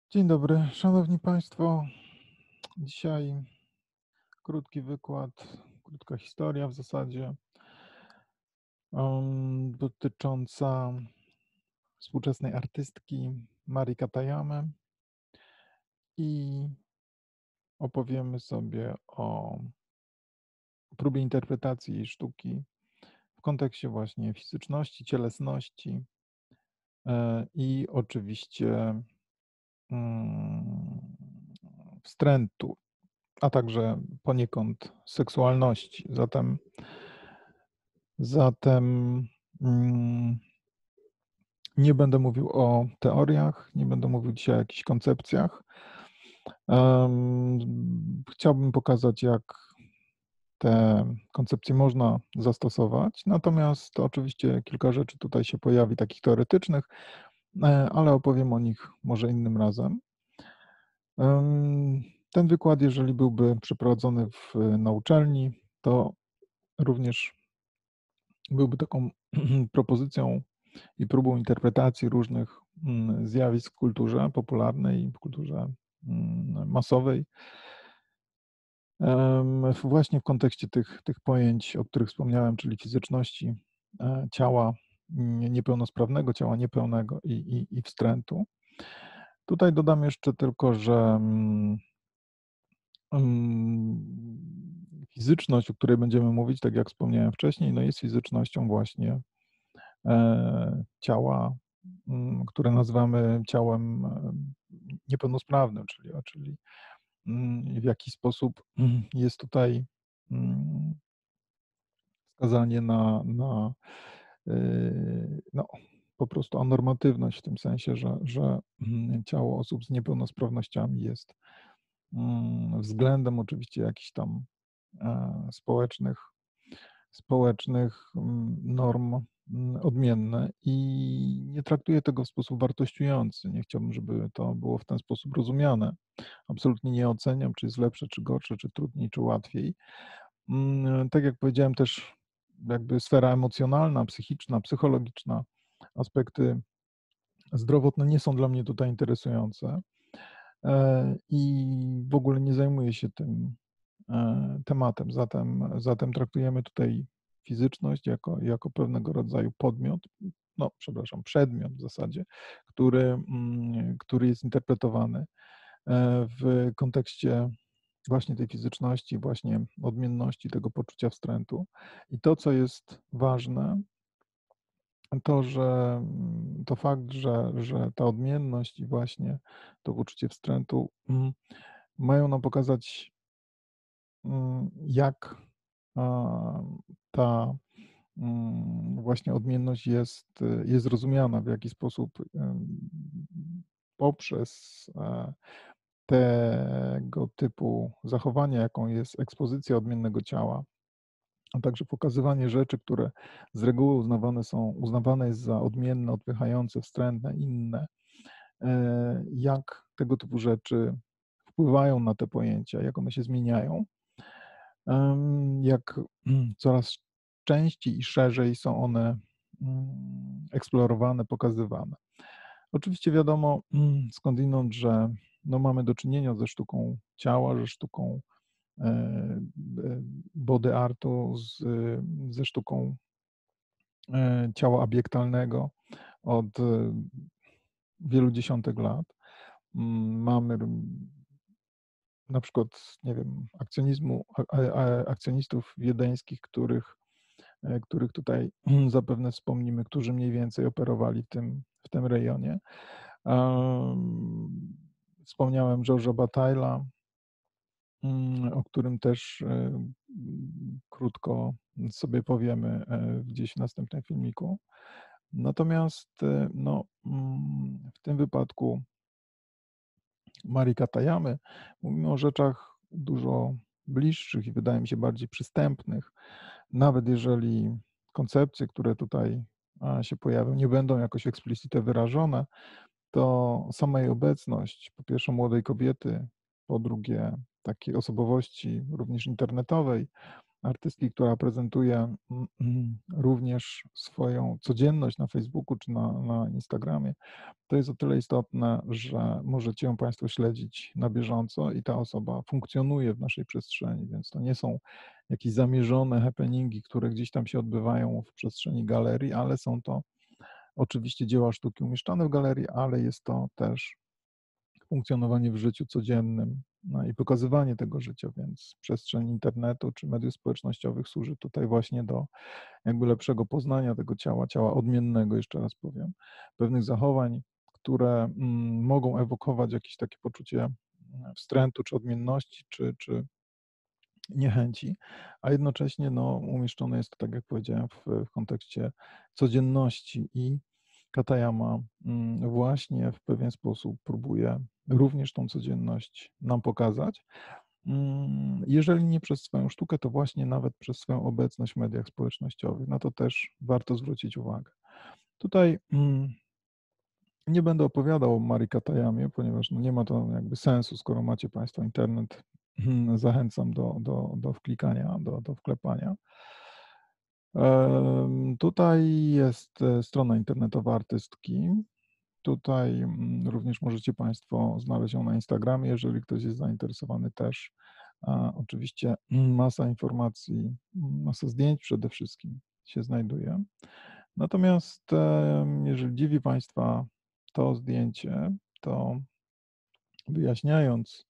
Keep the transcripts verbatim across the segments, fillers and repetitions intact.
Dzień dobry, szanowni państwo. Dzisiaj krótki wykład, krótka historia w zasadzie, em, dotycząca współczesnej artystki Mari Katayamy i opowiemy sobie o próbie interpretacji jej sztuki w kontekście właśnie fizyczności, cielesności, e, i oczywiście mm, wstrętu, a także poniekąd seksualności. Zatem zatem, mm, nie będę mówił o teoriach, nie będę mówił dzisiaj o jakichś koncepcjach. Em, chciałbym pokazać, jak te koncepcje można zastosować, natomiast oczywiście kilka rzeczy tutaj się pojawi takich teoretycznych, e, ale opowiem o nich może innym razem. Em, ten wykład, jeżeli byłby przeprowadzony w na uczelni, to również byłby taką propozycją i próbą interpretacji różnych, mm, zjawisk w kulturze popularnej, w kulturze, mm, masowej. Em, w właśnie w kontekście tych tych pojęć, o których wspomniałem, czyli fizyczności, e, ciała, mm, niepełnosprawnego, ciała niepełnego i i i wstrętu. Tutaj dodam jeszcze tylko, że, mm mm, fizyczność, o której będziemy mówić, tak jak wspomniałem wcześniej, no jest fizycznością właśnie, e, ciała, mm, które nazywamy ciałem, e, niepełnosprawnym, czyli a czyli, mm, w jaki sposób jest tutaj, mm, wskazanie na na, yy, no, po prostu anormatywność w tym sensie, że że, mm, ciało osób z niepełnosprawnościami jest, mm, względem oczywiście jakichś tam, e, społecznych społecznych, mm, norm, mm, odmienne i nie traktuję tego w sposób wartościujący. Nie chciałbym, żeby to było w ten sposób rozumiane. Absolutnie nie oceniam, czy jest lepsze, czy gorsze, czy trudniej, czy łatwiej. Mm, tak jak powiedziałem też, jakby sfera emocjonalna, psychiczna, psychologiczna, aspekty zdrowotne nie są dla mnie tutaj interesujące, e, i w ogóle nie zajmuję się tym, e, tematem. Zatem zatem traktujemy tutaj fizyczność jako jako pewnego rodzaju podmiot, no, przepraszam, przedmiot w zasadzie, który, mm, który jest interpretowany, e, w kontekście właśnie tej fizyczności, właśnie odmienności, tego poczucia wstrętu. I to, co jest ważne, to, że, mm, to fakt, że że ta odmienność i właśnie to poczucie wstrętu, mm, mają nam pokazać, mm, jak, a, ta, mm, właśnie odmienność jest, y, jest rozumiana, w jaki sposób, ym, poprzez, e, tego typu zachowania, jaką jest ekspozycja odmiennego ciała, a także pokazywanie rzeczy, które z reguły uznawane są uznawane jest za odmienne, odpychające, wstrętne, inne, e, jak tego typu rzeczy wpływają na te pojęcia, jak one się zmieniają, em, jak coraz częściej i szerzej są one, mm, eksplorowane, pokazywane. Oczywiście wiadomo, skądinąd, że, no, mamy do czynienia ze sztuką ciała, ze sztuką, e, b body artu, z ze sztuką, e, ciała obiektalnego od, e, wielu dziesiątek lat. Mm, mamy r na przykład, nie wiem, akcjonizmu a a akcjonistów wiedeńskich, których, e, których tutaj zapewne wspomnimy, którzy mniej więcej operowali w tym w tym rejonie. Em, wspomniałem Georgesa Bataille'a, mm, o którym też, e, mm, krótko sobie powiemy, e, gdzieś w następnym filmiku. Natomiast, e, no, mm, w tym wypadku Mari Katayamy mówimy o rzeczach dużo bliższych i wydaje mi się bardziej przystępnych. Nawet jeżeli koncepcje, które tutaj, a, się pojawią, nie będą jakoś explicite wyrażone, to sama jej obecność, po pierwsze młodej kobiety, po drugie takiej osobowości również internetowej, artystki, która prezentuje mm, mm, również swoją codzienność na Facebooku czy na na Instagramie, to jest o tyle istotne, że możecie ją Państwo śledzić na bieżąco i ta osoba funkcjonuje w naszej przestrzeni, więc to nie są jakieś zamierzone happeningi, które gdzieś tam się odbywają w przestrzeni galerii, ale są to oczywiście dzieła sztuki umieszczane w galerii, ale jest to też funkcjonowanie w życiu codziennym, no i pokazywanie tego życia, więc przestrzeń internetu czy mediów społecznościowych służy tutaj właśnie do jakby lepszego poznania tego ciała, ciała odmiennego, jeszcze raz powiem, pewnych zachowań, które mm, mogą ewokować jakieś takie poczucie mm, wstrętu, czy odmienności, czy, czy niechęci, a jednocześnie no, umieszczone jest to, tak jak powiedziałem, w, w kontekście codzienności i Katayama mm, właśnie w pewien sposób próbuje również tą codzienność nam pokazać. Mm, Jeżeli nie przez swoją sztukę, to właśnie nawet przez swoją obecność w mediach społecznościowych. Na to też warto zwrócić uwagę. Tutaj mm, nie będę opowiadał o Marii Katayamie, ponieważ no nie ma to jakby sensu, skoro macie Państwo internet. Zachęcam do, do, do wklikania, do, do wklepania. Em, Tutaj jest e, strona internetowa artystki. Tutaj mm, również możecie Państwo znaleźć ją na Instagramie, jeżeli ktoś jest zainteresowany też. A oczywiście mm, masa informacji, mm, masa zdjęć przede wszystkim się znajduje. Natomiast em, jeżeli dziwi Państwa to zdjęcie, to wyjaśniając,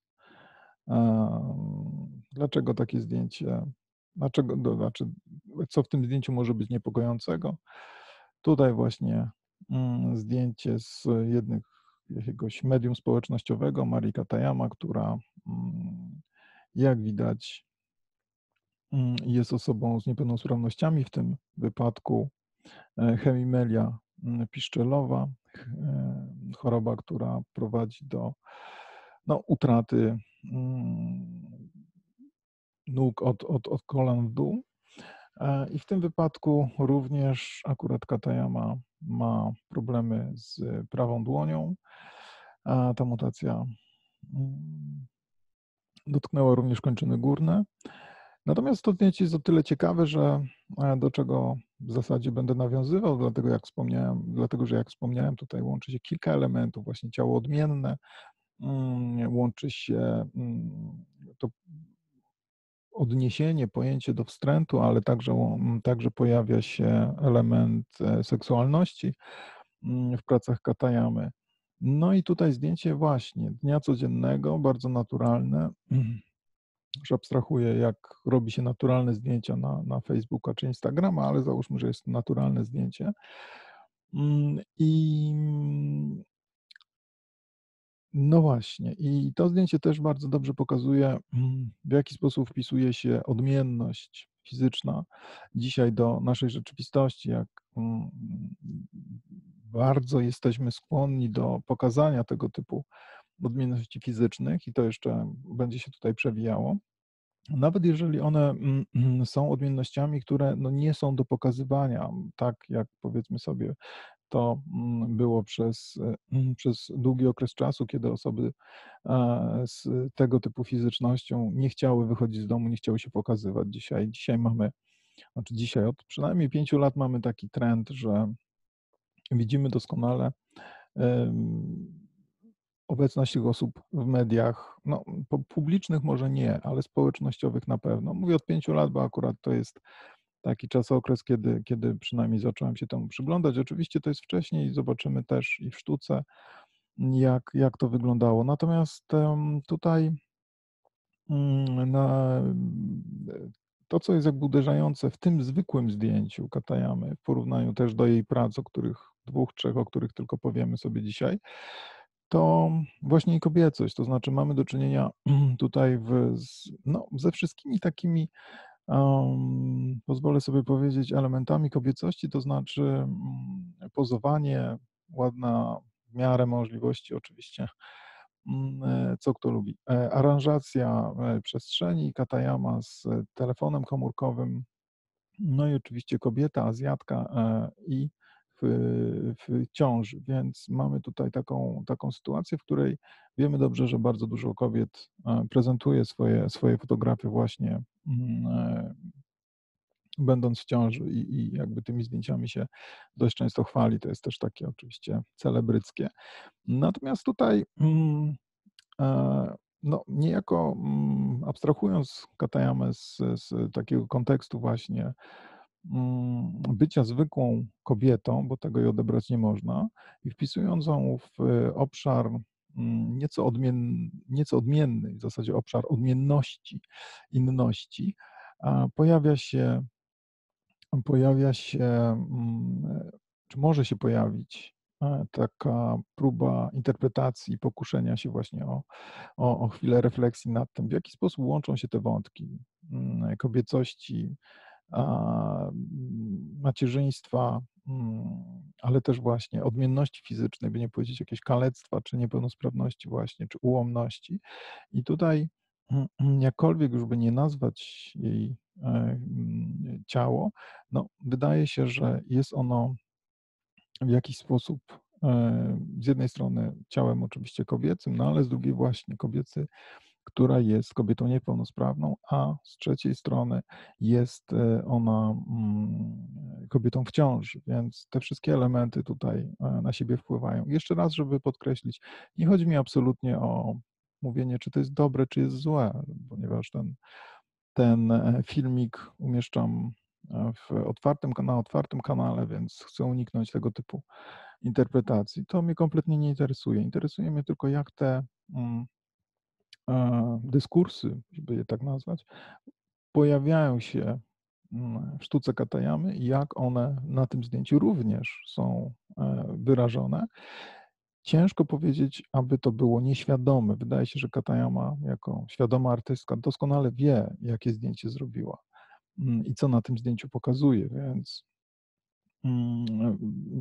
em, dlaczego takie zdjęcie, dlaczego, do- znaczy, co w tym zdjęciu może być niepokojącego, tutaj właśnie mm, zdjęcie z jednych, jakiegoś medium społecznościowego, Marii Katayama, która mm, jak widać mm, jest osobą z niepełnosprawnościami, w tym wypadku e, hemimelia mm, piszczelowa, ch- e, choroba, która prowadzi do no, utraty mm, nóg od, od, od kolan w dół. E, I w tym wypadku również akurat Katayama ma problemy z prawą dłonią, a ta mutacja mm, dotknęła również kończyny górne. Natomiast to zdjęcie jest o tyle ciekawe, że e, do czego w zasadzie będę nawiązywał, dlatego jak wspomniałem, dlatego że jak wspomniałem, tutaj łączy się kilka elementów, właśnie ciało odmienne, mm, łączy się mm, to odniesienie, pojęcie do wstrętu, ale także, łą- także pojawia się element e, seksualności mm, w pracach Katayamy. No i tutaj zdjęcie właśnie dnia codziennego, bardzo naturalne, już abstrahuję, jak robi się naturalne zdjęcia na, na Facebooka czy Instagrama, ale załóżmy, że jest to naturalne zdjęcie. Mm, I no właśnie, i to zdjęcie też bardzo dobrze pokazuje, mm, w jaki sposób wpisuje się odmienność fizyczna dzisiaj do naszej rzeczywistości, jak mm, bardzo jesteśmy skłonni do pokazania tego typu odmienności fizycznych, i to jeszcze będzie się tutaj przewijało. Nawet jeżeli one mm, mm, są odmiennościami, które no nie są do pokazywania, tak jak powiedzmy sobie to mm, było przez, e, mm, przez długi okres czasu, kiedy osoby e, z tego typu fizycznością nie chciały wychodzić z domu, nie chciały się pokazywać. Dzisiaj, dzisiaj mamy, znaczy dzisiaj od przynajmniej pięciu lat mamy taki trend, że widzimy doskonale em, obecność tych osób w mediach, no, po- publicznych może nie, ale społecznościowych na pewno. Mówię od pięciu lat, bo akurat to jest taki czasokres, kiedy, kiedy przynajmniej zacząłem się temu przyglądać. Oczywiście to jest wcześniej, zobaczymy też i w sztuce, jak, jak to wyglądało. Natomiast em, tutaj mm, na, to, co jest jakby uderzające w tym zwykłym zdjęciu Katayamy, w porównaniu też do jej prac, o których dwóch, trzech, o których tylko powiemy sobie dzisiaj, to właśnie i kobiecość. To znaczy mamy do czynienia tutaj w, z, no, ze wszystkimi takimi, um, pozwolę sobie powiedzieć, elementami kobiecości, to znaczy mm, pozowanie, ładna w miarę możliwości oczywiście, mm, e, co kto lubi. E, Aranżacja e, przestrzeni, Katayama z telefonem komórkowym, no i oczywiście kobieta, Azjatka e, i w w ciąży, więc mamy tutaj taką taką sytuację, w której wiemy dobrze, że bardzo dużo kobiet, e, prezentuje swoje swoje fotografie właśnie, mm, e, będąc w ciąży i i jakby tymi zdjęciami się dość często chwali. To jest też takie oczywiście celebryckie. Natomiast tutaj, mm, e, no niejako, mm, abstrahując Katayamę z z takiego kontekstu właśnie, mm, bycia zwykłą kobietą, bo tego jej odebrać nie można, i wpisując ją w obszar, mm, nieco odmien nieco odmienny, w zasadzie obszar odmienności, inności, a pojawia się pojawia się, mm, czy może się pojawić, e, taka próba interpretacji, pokuszenia się właśnie o o o chwilę refleksji nad tym, w jaki sposób łączą się te wątki, mm, kobiecości, a, mm, macierzyństwa, mm, ale też właśnie odmienności fizycznej, by nie powiedzieć jakiegoś kalectwa, czy niepełnosprawności właśnie, czy ułomności. I tutaj, mm, mm, jakkolwiek już by nie nazwać jej, e, mm, ciało, no wydaje się, że jest ono w jakiś sposób, e, z jednej strony ciałem oczywiście kobiecym, no ale z drugiej właśnie kobiecy, która jest kobietą niepełnosprawną, a z trzeciej strony jest, e, ona, mm, kobietą w ciąży, więc te wszystkie elementy tutaj, e, na siebie wpływają. Jeszcze raz, żeby podkreślić, nie chodzi mi absolutnie o mówienie, czy to jest dobre, czy jest złe, ponieważ ten ten, e, filmik umieszczam, e, w otwartym na otwartym kanale, więc chcę uniknąć tego typu interpretacji. To mnie kompletnie nie interesuje. Interesuje mnie tylko, jak te, mm, e, dyskursy, żeby je tak nazwać, pojawiają się, mm, w sztuce Katayamy i jak one na tym zdjęciu również są, e, wyrażone. Ciężko powiedzieć, aby to było nieświadome. Wydaje się, że Katayama jako świadoma artystka doskonale wie, jakie zdjęcie zrobiła, mm, i co na tym zdjęciu pokazuje, więc, mm,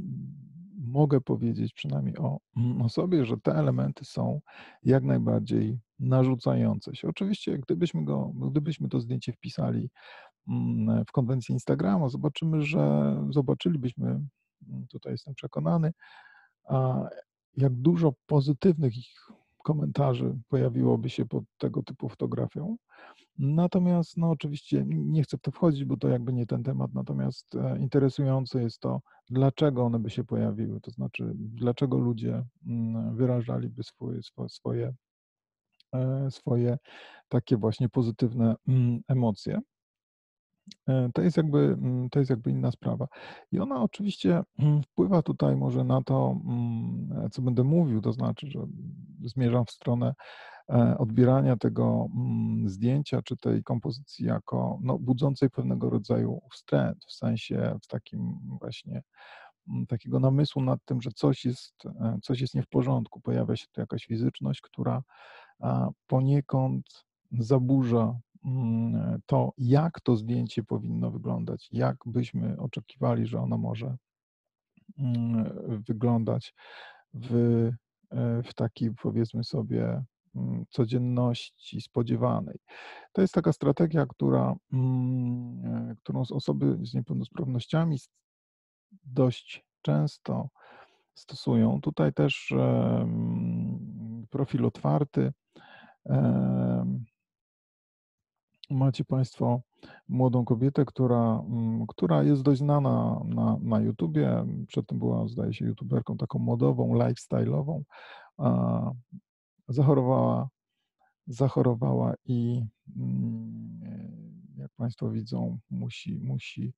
mogę powiedzieć przynajmniej o, mm, o sobie, że te elementy są jak najbardziej narzucające się. Oczywiście, gdybyśmy go gdybyśmy to zdjęcie wpisali, mm, w konwencję Instagrama, zobaczymy, że zobaczylibyśmy, mm, tutaj jestem przekonany, a jak dużo pozytywnych ich komentarzy pojawiłoby się pod tego typu fotografią. Natomiast, no oczywiście n nie chcę w to wchodzić, bo to jakby nie ten temat, natomiast, e, interesujące jest to, dlaczego one by się pojawiły, to znaczy, dlaczego ludzie, mm, wyrażaliby swój swo swoje, e, swoje takie właśnie pozytywne, mm, emocje. E, to jest jakby, mm, to jest jakby inna sprawa. I ona oczywiście, mm, wpływa tutaj może na to, mm, co będę mówił, to znaczy, że zmierzam w stronę, e, odbierania tego, mm, zdjęcia czy tej kompozycji jako, no, budzącej pewnego rodzaju wstręt, w sensie w takim właśnie, mm, takiego namysłu nad tym, że coś jest, e, coś jest nie w porządku. Pojawia się tu jakaś fizyczność, która, a, poniekąd zaburza, mm, to, jak to zdjęcie powinno wyglądać, jak byśmy oczekiwali, że ono może, mm, wyglądać w, e, w takiej, powiedzmy sobie, mm, codzienności spodziewanej. To jest taka strategia, która, mm, e, którą z osoby z niepełnosprawnościami s dość często stosują. Tutaj też, em, profil otwarty, em macie państwo młodą kobietę, która, mm, która jest dość znana na na YouTubie. Przedtem była, zdaje się, youtuberką taką modową, lifestyle'ową, a zachorowała zachorowała i, mm, jak państwo widzą, musi musi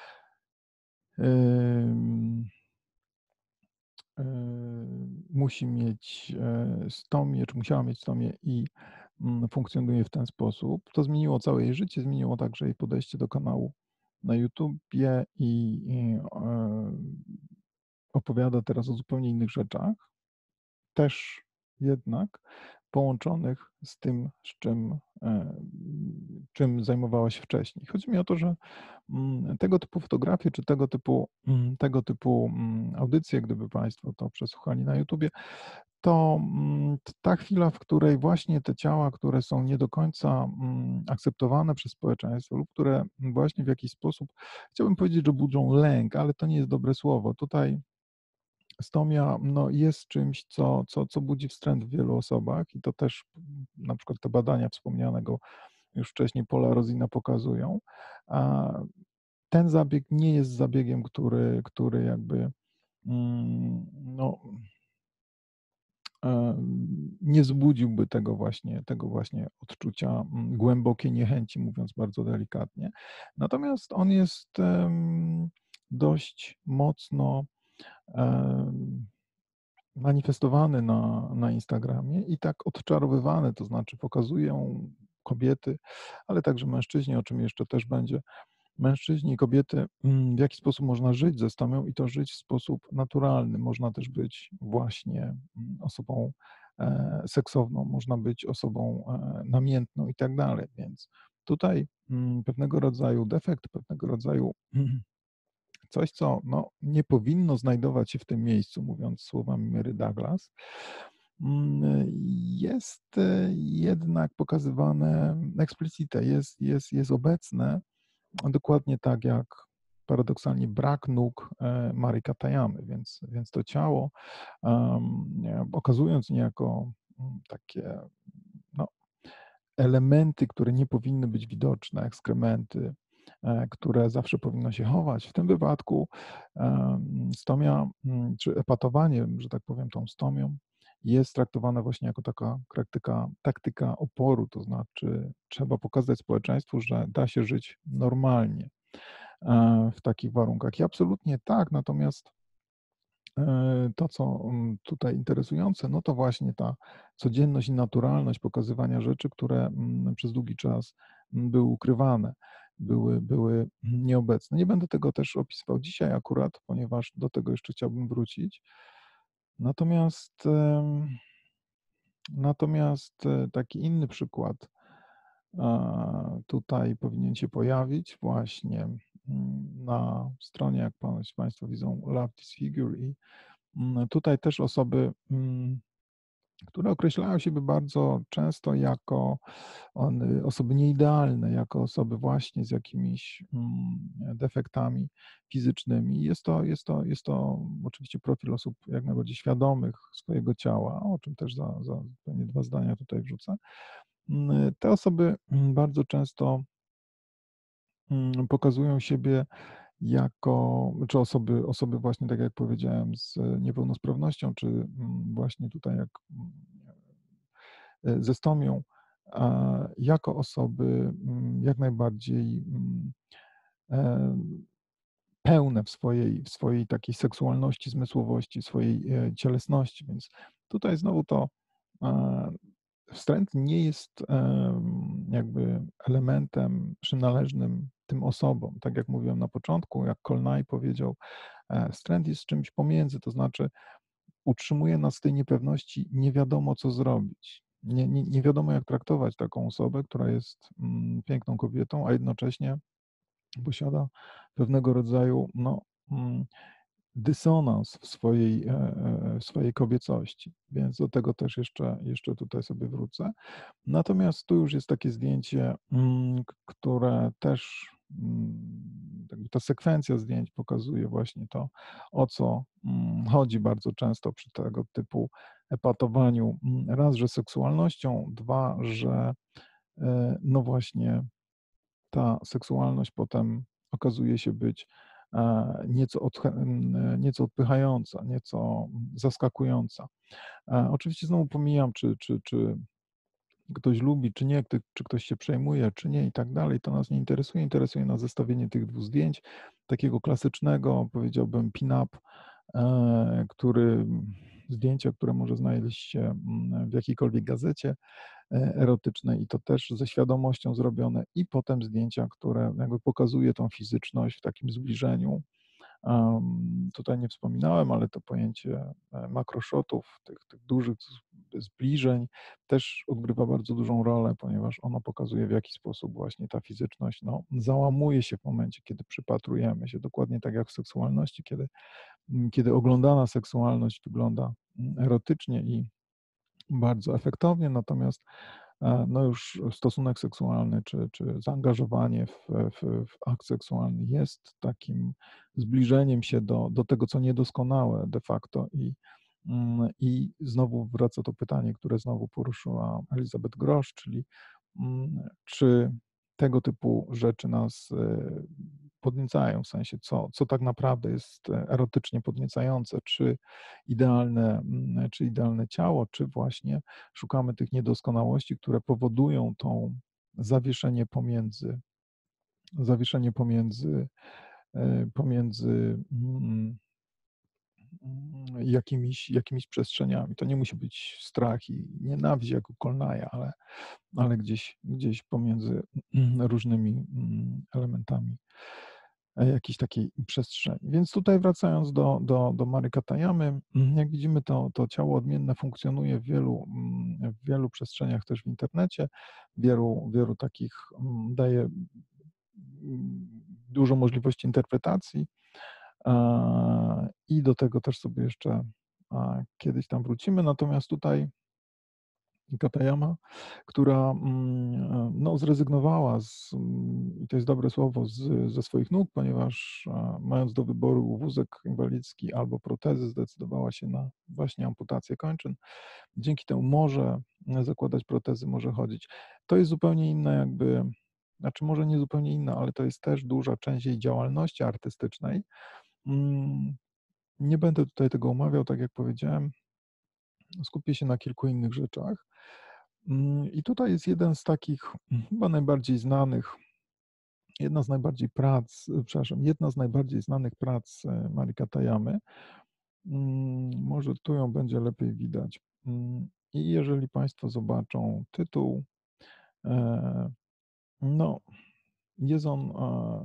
ym yy, musi mieć, e, stomię, czy musiała mieć stomię i, mm, funkcjonuje w ten sposób. To zmieniło całe jej życie, zmieniło także jej podejście do kanału na YouTubie i i, e, opowiada teraz o zupełnie innych rzeczach, też jednak połączonych z tym, z czym, e, czym zajmowała się wcześniej. Chodzi mi o to, że, mm, tego typu fotografie, czy tego typu, mm, tego typu, mm, audycje, gdyby państwo to przesłuchali na YouTubie, to, mm, t ta chwila, w której właśnie te ciała, które są nie do końca, mm, akceptowane przez społeczeństwo lub które właśnie w jakiś sposób, chciałbym powiedzieć, że budzą lęk, ale to nie jest dobre słowo. Tutaj stomia, no, jest czymś, co co co budzi wstręt w wielu osobach i to też, mm, na przykład te badania wspomnianego już wcześniej Paula Rozina pokazują. A ten zabieg nie jest zabiegiem, który który jakby, mm, no em, nie wzbudziłby tego właśnie tego właśnie odczucia, mm, głębokiej niechęci, mówiąc bardzo delikatnie. Natomiast on jest, em, dość mocno, em, manifestowany na na Instagramie i tak odczarowywany, to znaczy pokazują kobiety, ale także mężczyźni, o czym jeszcze też będzie, mężczyźni i kobiety, mm, w jaki sposób można żyć ze stomią i to żyć w sposób naturalny. Można też być właśnie, mm, osobą, e, seksowną, można być osobą, e, namiętną i tak dalej, więc tutaj, mm, pewnego rodzaju defekt, pewnego rodzaju coś, co, no, nie powinno znajdować się w tym miejscu, mówiąc słowami Mary Douglas, mm, jest, e, jednak pokazywane explicite, jest jest jest obecne, dokładnie tak jak paradoksalnie brak nóg, e, Mary Katayamy, więc więc to ciało, em, nie, okazując niejako, mm, takie, no, elementy, które nie powinny być widoczne, ekskrementy, e, które zawsze powinno się chować. W tym wypadku, em, stomia, mm, czy epatowanie, że tak powiem, tą stomią jest traktowane właśnie jako taka praktyka taktyka oporu, to znaczy trzeba pokazać społeczeństwu, że da się żyć normalnie, e, w takich warunkach. I absolutnie tak, natomiast e, to, co, mm, tutaj interesujące, no to właśnie ta codzienność i naturalność pokazywania rzeczy, które, mm, przez długi czas, mm, były ukrywane, były były mm, nieobecne. Nie będę tego też opisywał dzisiaj akurat, ponieważ do tego jeszcze chciałbym wrócić. Natomiast, em, natomiast, e, taki inny przykład, a, tutaj powinien się pojawić właśnie, mm, na stronie, jak ponoć państwo widzą, Love This Figure i Mm, tutaj też osoby, mm, które określają siebie bardzo często jako one osoby nieidealne, jako osoby właśnie z jakimiś, mm, defektami fizycznymi. Jest to jest to jest to oczywiście profil osób jak najbardziej świadomych swojego ciała, o czym też za za pewnie dwa zdania tutaj wrzucę. Mm, te osoby, mm, bardzo często, mm, pokazują siebie jako czy osoby osoby właśnie, tak jak powiedziałem, z niepełnosprawnością, czy, mm, właśnie tutaj jak, mm, e, ze stomią, a, jako osoby, mm, jak najbardziej, mm, em, pełne w swojej w swojej takiej seksualności, zmysłowości, swojej, e, cielesności, więc tutaj znowu to, e, wstręt nie jest, em, jakby elementem przynależnym tym osobom. Tak jak mówiłem na początku, jak Kolnaj powiedział, e, wstręt jest czymś pomiędzy, to znaczy utrzymuje nas w tej niepewności, nie wiadomo co zrobić. Nie nie nie wiadomo jak traktować taką osobę, która jest, mm, piękną kobietą, a jednocześnie posiada pewnego rodzaju, no, mm, dysonans w swojej, e, e, w swojej kobiecości, więc do tego też jeszcze jeszcze tutaj sobie wrócę. Natomiast tu już jest takie zdjęcie, mm, k które też, mm, jakby ta sekwencja zdjęć pokazuje właśnie to, o co, mm, chodzi bardzo często przy tego typu epatowaniu. Mm, raz, że seksualnością, dwa, że, e, no właśnie ta seksualność potem okazuje się być, e, nieco odchę mm, nieco odpychająca, nieco zaskakująca. E, oczywiście znowu pomijam, czy czy czy ktoś lubi, czy nie, kto czy ktoś się przejmuje, czy nie i tak dalej, to nas nie interesuje. Interesuje nas zestawienie tych dwóch zdjęć, takiego klasycznego, powiedziałbym, pin-up, e, który zdjęcia, które może znaleźć się, mm, w jakiejkolwiek gazecie, e, erotycznej i to też ze świadomością zrobione i potem zdjęcia, które jakby pokazuje tą fizyczność w takim zbliżeniu. Em, tutaj nie wspominałem, ale to pojęcie, e, makrosshotów, tych tych dużych z zbliżeń też odgrywa bardzo dużą rolę, ponieważ ono pokazuje, w jaki sposób właśnie ta fizyczność, no, załamuje się w momencie, kiedy przypatrujemy się. Dokładnie tak jak w seksualności, kiedy, mm, kiedy oglądana seksualność wygląda, mm, erotycznie i bardzo efektownie, natomiast, e, no już stosunek seksualny czy czy zaangażowanie w w w akt seksualny jest takim zbliżeniem się do do tego, co niedoskonałe de facto i, mm, i znowu wraca to pytanie, które znowu poruszyła Elizabeth Grosz, czyli, mm, czy tego typu rzeczy nas, e, podniecają, w sensie co co tak naprawdę jest e, erotycznie podniecające, czy idealne, mm, czy idealne ciało, czy właśnie szukamy tych niedoskonałości, które powodują tą zawieszenie pomiędzy zawieszenie pomiędzy, e, pomiędzy, mm, mm, jakimiś jakimiś przestrzeniami. To nie musi być strach i nienawiść jak u Kolnaja, ale ale gdzieś gdzieś pomiędzy różnymi, mm, elementami, e, jakiejś takiej przestrzeni. Więc tutaj wracając do do do Mary Katayamy, mm, jak widzimy to to ciało odmienne funkcjonuje w wielu, mm, w wielu przestrzeniach też w internecie. Wielu wielu takich, mm, daje, mm, dużo możliwości interpretacji, a, i do tego też sobie jeszcze, a, kiedyś tam wrócimy. Natomiast tutaj Katayama, która, mm, e, no, zrezygnowała z, mm, i to jest dobre słowo, z ze swoich nóg, ponieważ, e, mając do wyboru wózek inwalidzki albo protezy, zdecydowała się na właśnie amputację kończyn. Dzięki temu może, e, zakładać protezy, może chodzić. To jest zupełnie inna jakby, znaczy może nie zupełnie inna, ale to jest też duża część jej działalności artystycznej. Mm, nie będę tutaj tego omawiał, tak jak powiedziałem, skupię się na kilku innych rzeczach. Mm, i tutaj jest jeden z takich, mm, chyba najbardziej znanych, jedna z najbardziej prac, e, przepraszam, jedna z najbardziej znanych prac, e, Mary Katayamy. Mm, może tu ją będzie lepiej widać. Mm, i jeżeli państwo zobaczą tytuł, e, no, jest on, a,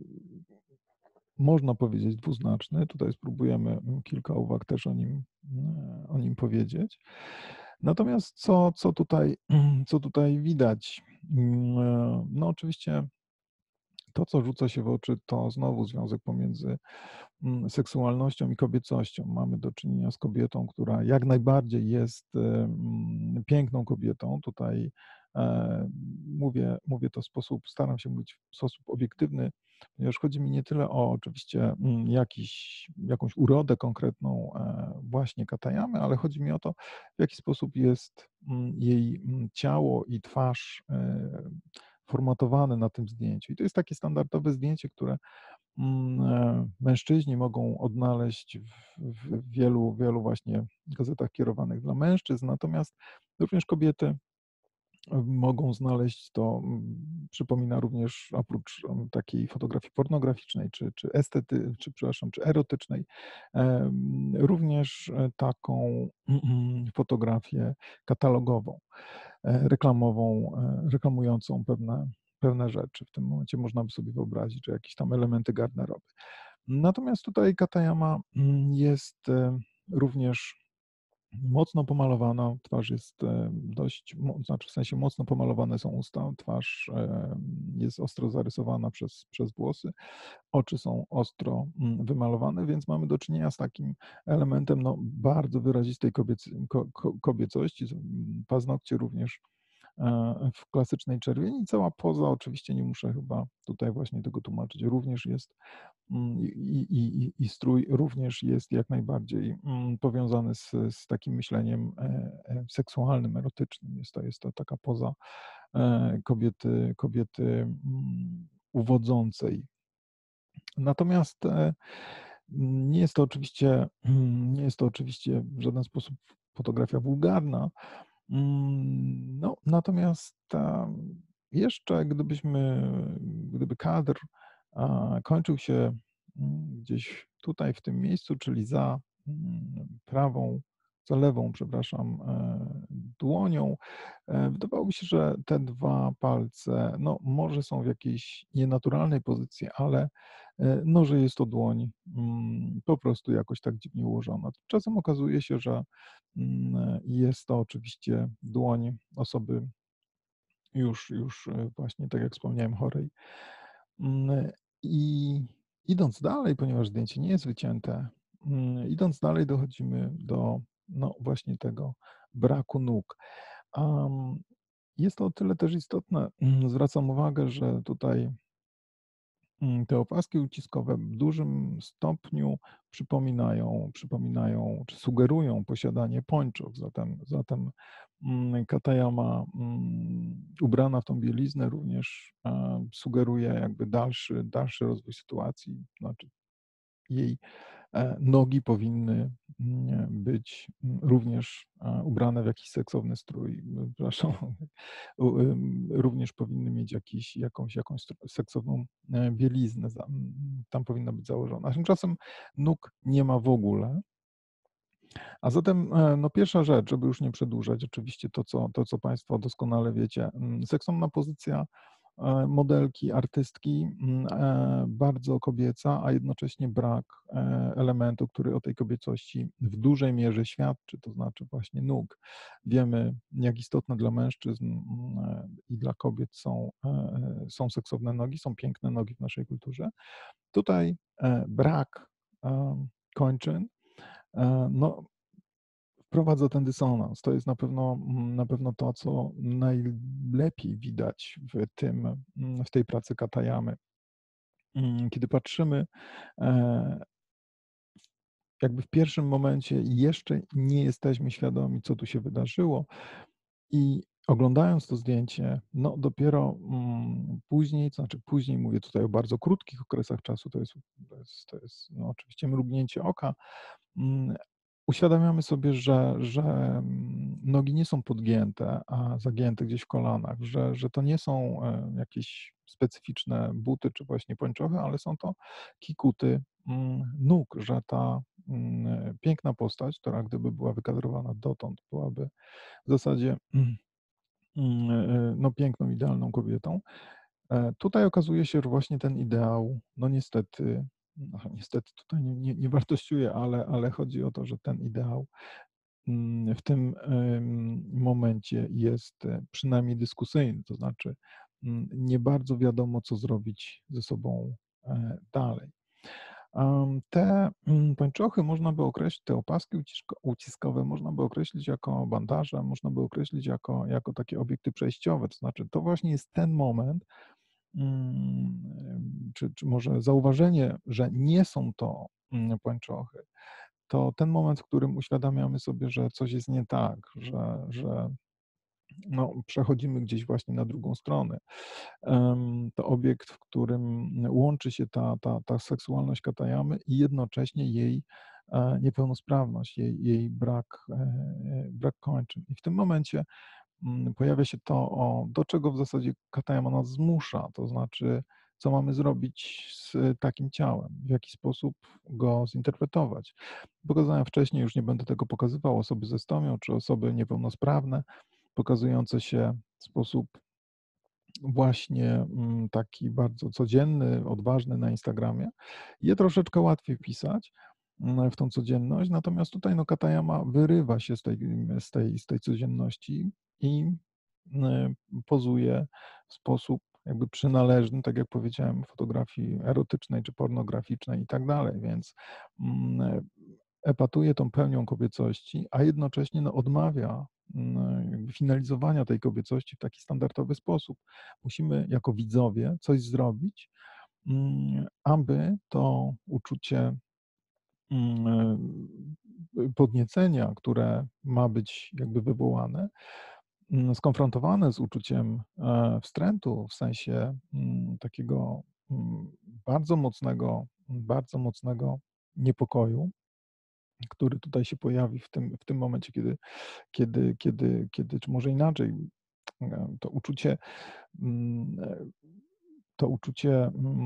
można powiedzieć dwuznaczny. Tutaj spróbujemy, mm, kilka uwag też o nim, mm, o nim powiedzieć. Natomiast co co tutaj co tutaj widać? Mm, e, no oczywiście to, co rzuca się w oczy, to znowu związek pomiędzy, mm, seksualnością i kobiecością. Mamy do czynienia z kobietą, która jak najbardziej jest, e, mm, piękną kobietą. Tutaj, e, mówię mówię to w sposób, staram się mówić w sposób obiektywny, ponieważ chodzi mi nie tyle o oczywiście, mm, jakiś jakąś urodę konkretną, e, właśnie Katayamy, ale chodzi mi o to, w jaki sposób jest, mm, jej, mm, ciało i twarz, e, formatowane na tym zdjęciu. I to jest takie standardowe zdjęcie, które, mm, e, mężczyźni mogą odnaleźć w w wielu wielu właśnie gazetach kierowanych dla mężczyzn, natomiast również kobiety, e, mogą znaleźć to, mm, przypomina również oprócz, em, takiej fotografii pornograficznej czy czy estety czy przepraszam, czy erotycznej, em, również, e, taką fotografię katalogową, e, reklamową, e, reklamującą pewne pewne rzeczy. W tym momencie można by sobie wyobrazić, że jakieś tam elementy garderoby. Natomiast tutaj Katayama, mm, jest, e, również mocno pomalowana, twarz jest, e, dość mo znaczy w sensie mocno pomalowane są usta, twarz, em, jest ostro zarysowana przez przez włosy, oczy są ostro, mm, wymalowane, więc mamy do czynienia z takim elementem, no, bardzo wyrazistej kobiecy ko ko kobiecości, z mm, paznokcie również, e, w klasycznej czerwieni i cała poza, oczywiście nie muszę chyba tutaj właśnie tego tłumaczyć, również jest, mm, i i i i strój również jest jak najbardziej, mm, powiązany z z takim myśleniem, e, e, seksualnym, erotycznym. Jest to jest to taka poza, e, kobiety kobiety, mm, uwodzącej. Natomiast, e, nie jest to oczywiście nie jest to oczywiście w żaden sposób fotografia wulgarna. Mm, no, natomiast, tam jeszcze gdybyśmy gdyby kadr, a, kończył się, mm, gdzieś tutaj w tym miejscu, czyli za, mm, prawą, za lewą, przepraszam, e, dłonią, e, wydawałoby się, że te dwa palce, no, może są w jakiejś nienaturalnej pozycji, ale, e, no, że jest to dłoń, mm, po prostu jakoś tak dziwnie ułożona. Tymczasem okazuje się, że, mm, jest to oczywiście dłoń osoby już już, e, właśnie tak jak wspomniałem, chorej. Mm, i idąc dalej, ponieważ zdjęcie nie jest wycięte, mm, idąc dalej dochodzimy do, no, właśnie tego braku nóg. Am, jest to o tyle też istotne, mm, zwracam uwagę, że tutaj mm, te opaski uciskowe w dużym stopniu przypominają przypominają czy sugerują posiadanie pończoch, zatem zatem, mm, Katayama, mm, ubrana w tą bieliznę również, e, sugeruje jakby dalszy dalszy rozwój sytuacji, znaczy jej E, nogi powinny, mm, być, mm, również, e, ubrane w jakiś seksowny strój, m, przepraszam, u ym, również powinny mieć jakiś jakąś jakąś str seksowną, e, bieliznę za mm, tam powinna być założona. Tymczasem nóg nie ma w ogóle. A zatem, e, no pierwsza rzecz, żeby już nie przedłużać, oczywiście to, co to, co państwo doskonale wiecie, mm, seksowna pozycja, e, modelki, artystki, mm, e, bardzo kobieca, a jednocześnie brak, e, elementu, który o tej kobiecości w dużej mierze świadczy, to znaczy właśnie nóg. Wiemy, jak istotne dla mężczyzn, mm, e, i dla kobiet są, e, e, są seksowne nogi, są piękne nogi w naszej kulturze. Tutaj, e, brak, em, kończyn, e, no wprowadza ten dysonans. To jest na pewno, mm, na pewno to, co najlepiej widać w tym, mm, w tej pracy Katayamy. Mm, kiedy patrzymy, e, jakby w pierwszym momencie jeszcze nie jesteśmy świadomi, co tu się wydarzyło i oglądając to zdjęcie, no dopiero, mm, później, to znaczy później, mówię tutaj o bardzo krótkich okresach czasu, to jest to jest to jest, no, oczywiście mrugnięcie oka, mm, uświadamiamy sobie, że że, mm, nogi nie są podgięte, a zagięte gdzieś w kolanach, że że to nie są, e, jakieś specyficzne buty czy właśnie pończochy, ale są to kikuty, mm, nóg, że ta, mm, piękna postać, która gdyby była wykadrowana dotąd, byłaby w zasadzie, mm, e, no piękną, idealną kobietą. E, tutaj okazuje się, że właśnie ten ideał, no niestety, no niestety tutaj nie nie nie wartościuję, ale ale chodzi o to, że ten ideał, mm, w tym, ym, momencie jest, e, przynajmniej dyskusyjny, to znaczy, mm, nie bardzo wiadomo, co zrobić ze sobą, e, dalej. Am, te, mm, pończochy można by określić, te opaski uciszko uciskowe można by określić jako bandaże, można by określić jako jako takie obiekty przejściowe, to znaczy to właśnie jest ten moment, mm, czy czy może zauważenie, że nie są to, mm, pończochy, to ten moment, w którym uświadamiamy sobie, że coś jest nie tak, że że no, przechodzimy gdzieś właśnie na drugą stronę. Em, to obiekt, w którym łączy się ta ta ta seksualność Katayamy i jednocześnie jej, e, niepełnosprawność, jej jej brak, e, brak kończyn. I w tym momencie, mm, pojawia się to, o do czego w zasadzie Katayama nas zmusza, to znaczy, co mamy zrobić z takim ciałem, w jaki sposób go zinterpretować. Pokazałem wcześniej, już nie będę tego pokazywał, osoby ze stomią czy osoby niepełnosprawne, pokazujące się w sposób właśnie, mm, taki bardzo codzienny, odważny na Instagramie, je troszeczkę łatwiej wpisać, mm, w tą codzienność, natomiast tutaj, no, Katayama wyrywa się z tej z tej z tej codzienności i, y, pozuje w sposób jakby przynależny, tak jak powiedziałem, fotografii erotycznej czy pornograficznej i tak dalej, więc, mm, epatuje tą pełnią kobiecości, a jednocześnie, no, odmawia, mm, jakby finalizowania tej kobiecości w taki standardowy sposób. Musimy jako widzowie coś zrobić, mm, aby to uczucie, mm, y, podniecenia, które ma być jakby wywołane, mm, skonfrontowane z uczuciem, e, wstrętu, w sensie, mm, takiego, mm, bardzo mocnego bardzo mocnego niepokoju, który tutaj się pojawi w tym w tym momencie, kiedy kiedy kiedy kiedy czy może inaczej, e, to uczucie, mm, e, to uczucie,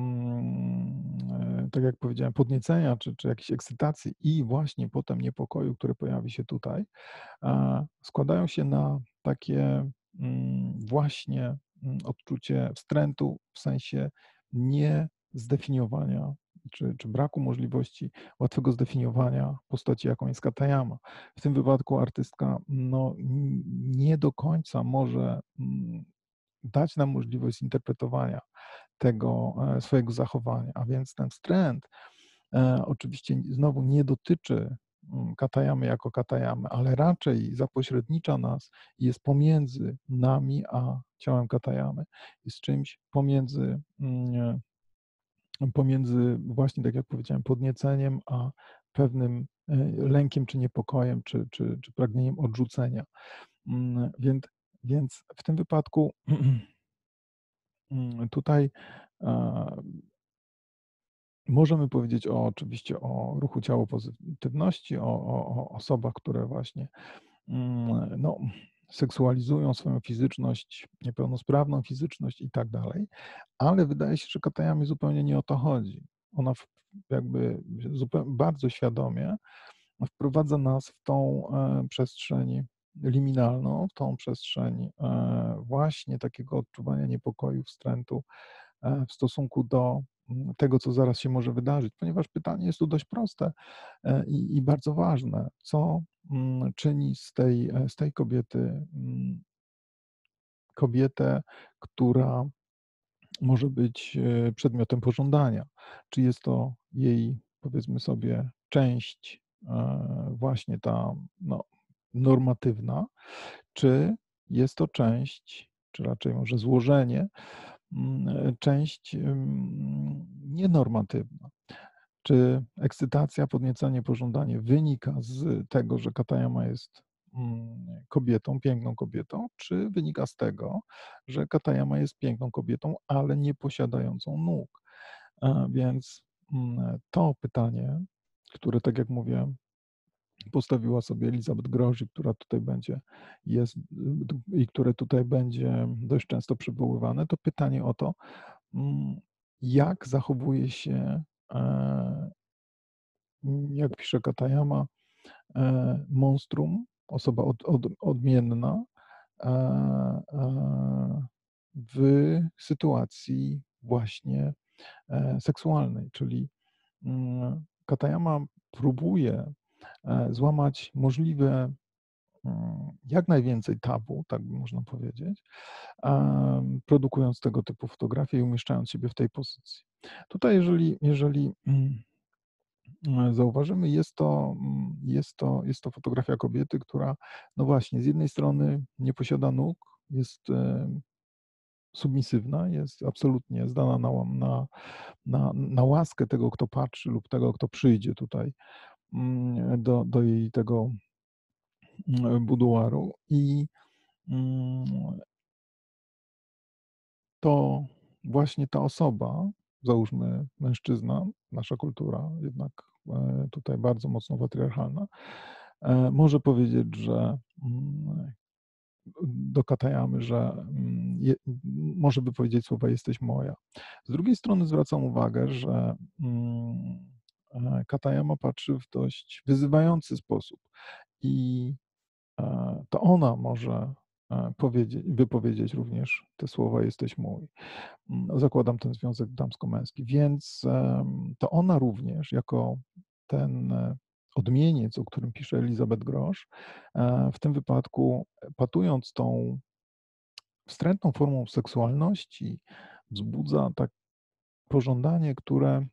mm, e, tak jak powiedziałem, podniecenia czy czy jakiejś ekscytacji i właśnie potem niepokoju, który pojawi się tutaj, a, składają się na takie, mm, właśnie, mm, odczucie wstrętu, w sensie niezdefiniowania czy czy braku możliwości łatwego zdefiniowania postaci, jaką jest Katayama. W tym wypadku artystka, no, n nie do końca może, mm, dać nam możliwość zinterpretowania tego, e, swojego zachowania, a więc ten wstręt, e, oczywiście znowu nie dotyczy mm, Katayamy jako Katayamy, ale raczej zapośrednicza nas i jest pomiędzy nami a ciałem Katayamy. Jest czymś pomiędzy, mm, pomiędzy właśnie, tak jak powiedziałem, podnieceniem, a pewnym, e, lękiem czy niepokojem, czy czy czy pragnieniem odrzucenia. Mm, więc więc w tym wypadku mm, tutaj, e, możemy powiedzieć o oczywiście o ruchu ciało pozytywności, o o o osobach, które właśnie, mm, no, seksualizują swoją fizyczność, niepełnosprawną fizyczność i tak dalej, ale wydaje się, że Katayami zupełnie nie o to chodzi. Ona w jakby zupeł bardzo świadomie wprowadza nas w tą, e, przestrzeń liminalną, w tą przestrzeń, e, właśnie takiego odczuwania niepokoju, wstrętu, e, w stosunku do, mm, tego, co zaraz się może wydarzyć, ponieważ pytanie jest tu dość proste, e, i i bardzo ważne. Co, mm, czyni z tej, e, z tej kobiety, mm, kobietę, która może być, e, przedmiotem pożądania? Czy jest to jej, powiedzmy sobie, część, e, właśnie ta, no, normatywna, czy jest to część, czy raczej może złożenie, mm, e, część, ym, nienormatywna? Czy ekscytacja, podniecenie, pożądanie wynika z tego, że Katayama jest, mm, kobietą, piękną kobietą, czy wynika z tego, że Katayama jest piękną kobietą, ale nieposiadającą nóg? A więc, mm, to pytanie, które, tak jak mówię, postawiła sobie Elizabeth Grosz i która tutaj będzie jest, y, d i które tutaj będzie dość często przywoływane, to pytanie o to, mm, jak zachowuje się, e Mm, jak pisze Katayama, e, monstrum, osoba od od odmienna, e, e, w sytuacji właśnie, e, seksualnej. Czyli, mm, Katayama próbuje, e, złamać możliwe, mm, jak najwięcej tabu, tak by można powiedzieć, em, produkując tego typu fotografie i umieszczając siebie w tej pozycji. Tutaj jeżeli jeżeli, mm E, zauważymy, jest to, mm, jest to jest to fotografia kobiety, która, no właśnie, z jednej strony nie posiada nóg, jest, e, submisywna, jest absolutnie zdana na łam na na na łaskę tego, kto patrzy lub tego, kto przyjdzie tutaj, mm, do do jej tego, mm, buduaru i, mm, to właśnie ta osoba, załóżmy mężczyzna, nasza kultura jednak, e, tutaj bardzo mocno patriarchalna, e, może powiedzieć, że, mm, do Katayamy, że, mm, je może by powiedzieć słowa „jesteś moja”. Z drugiej strony zwracam uwagę, że, mm, e, Katayama patrzy w dość wyzywający sposób i, e, to ona może, e, powiedzieć wypowiedzieć również te słowa „jesteś mój”. Mm, zakładam ten związek damsko-męski, więc, em, to ona również jako ten, e, odmieniec, o którym pisze Elizabeth Grosz, e, w tym wypadku, e, patując tą wstrętną formą seksualności, wzbudza tak pożądanie, które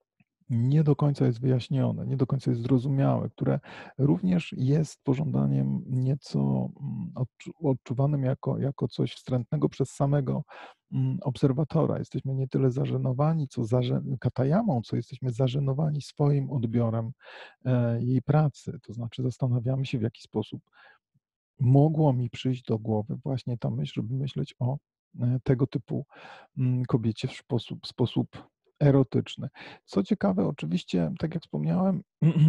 nie do końca jest wyjaśnione, nie do końca jest zrozumiałe, które również jest pożądaniem nieco, mm, odczu odczuwanym jako jako coś wstrętnego przez samego, mm, obserwatora. Jesteśmy nie tyle zażenowani, co zaże Katayamą, co jesteśmy zażenowani swoim odbiorem, e, jej pracy. To znaczy zastanawiamy się, w jaki sposób mogło mi przyjść do głowy właśnie ta myśl, żeby myśleć o, e, tego typu, mm, kobiecie w sposób sposób erotyczny. Co ciekawe, oczywiście, tak jak wspomniałem,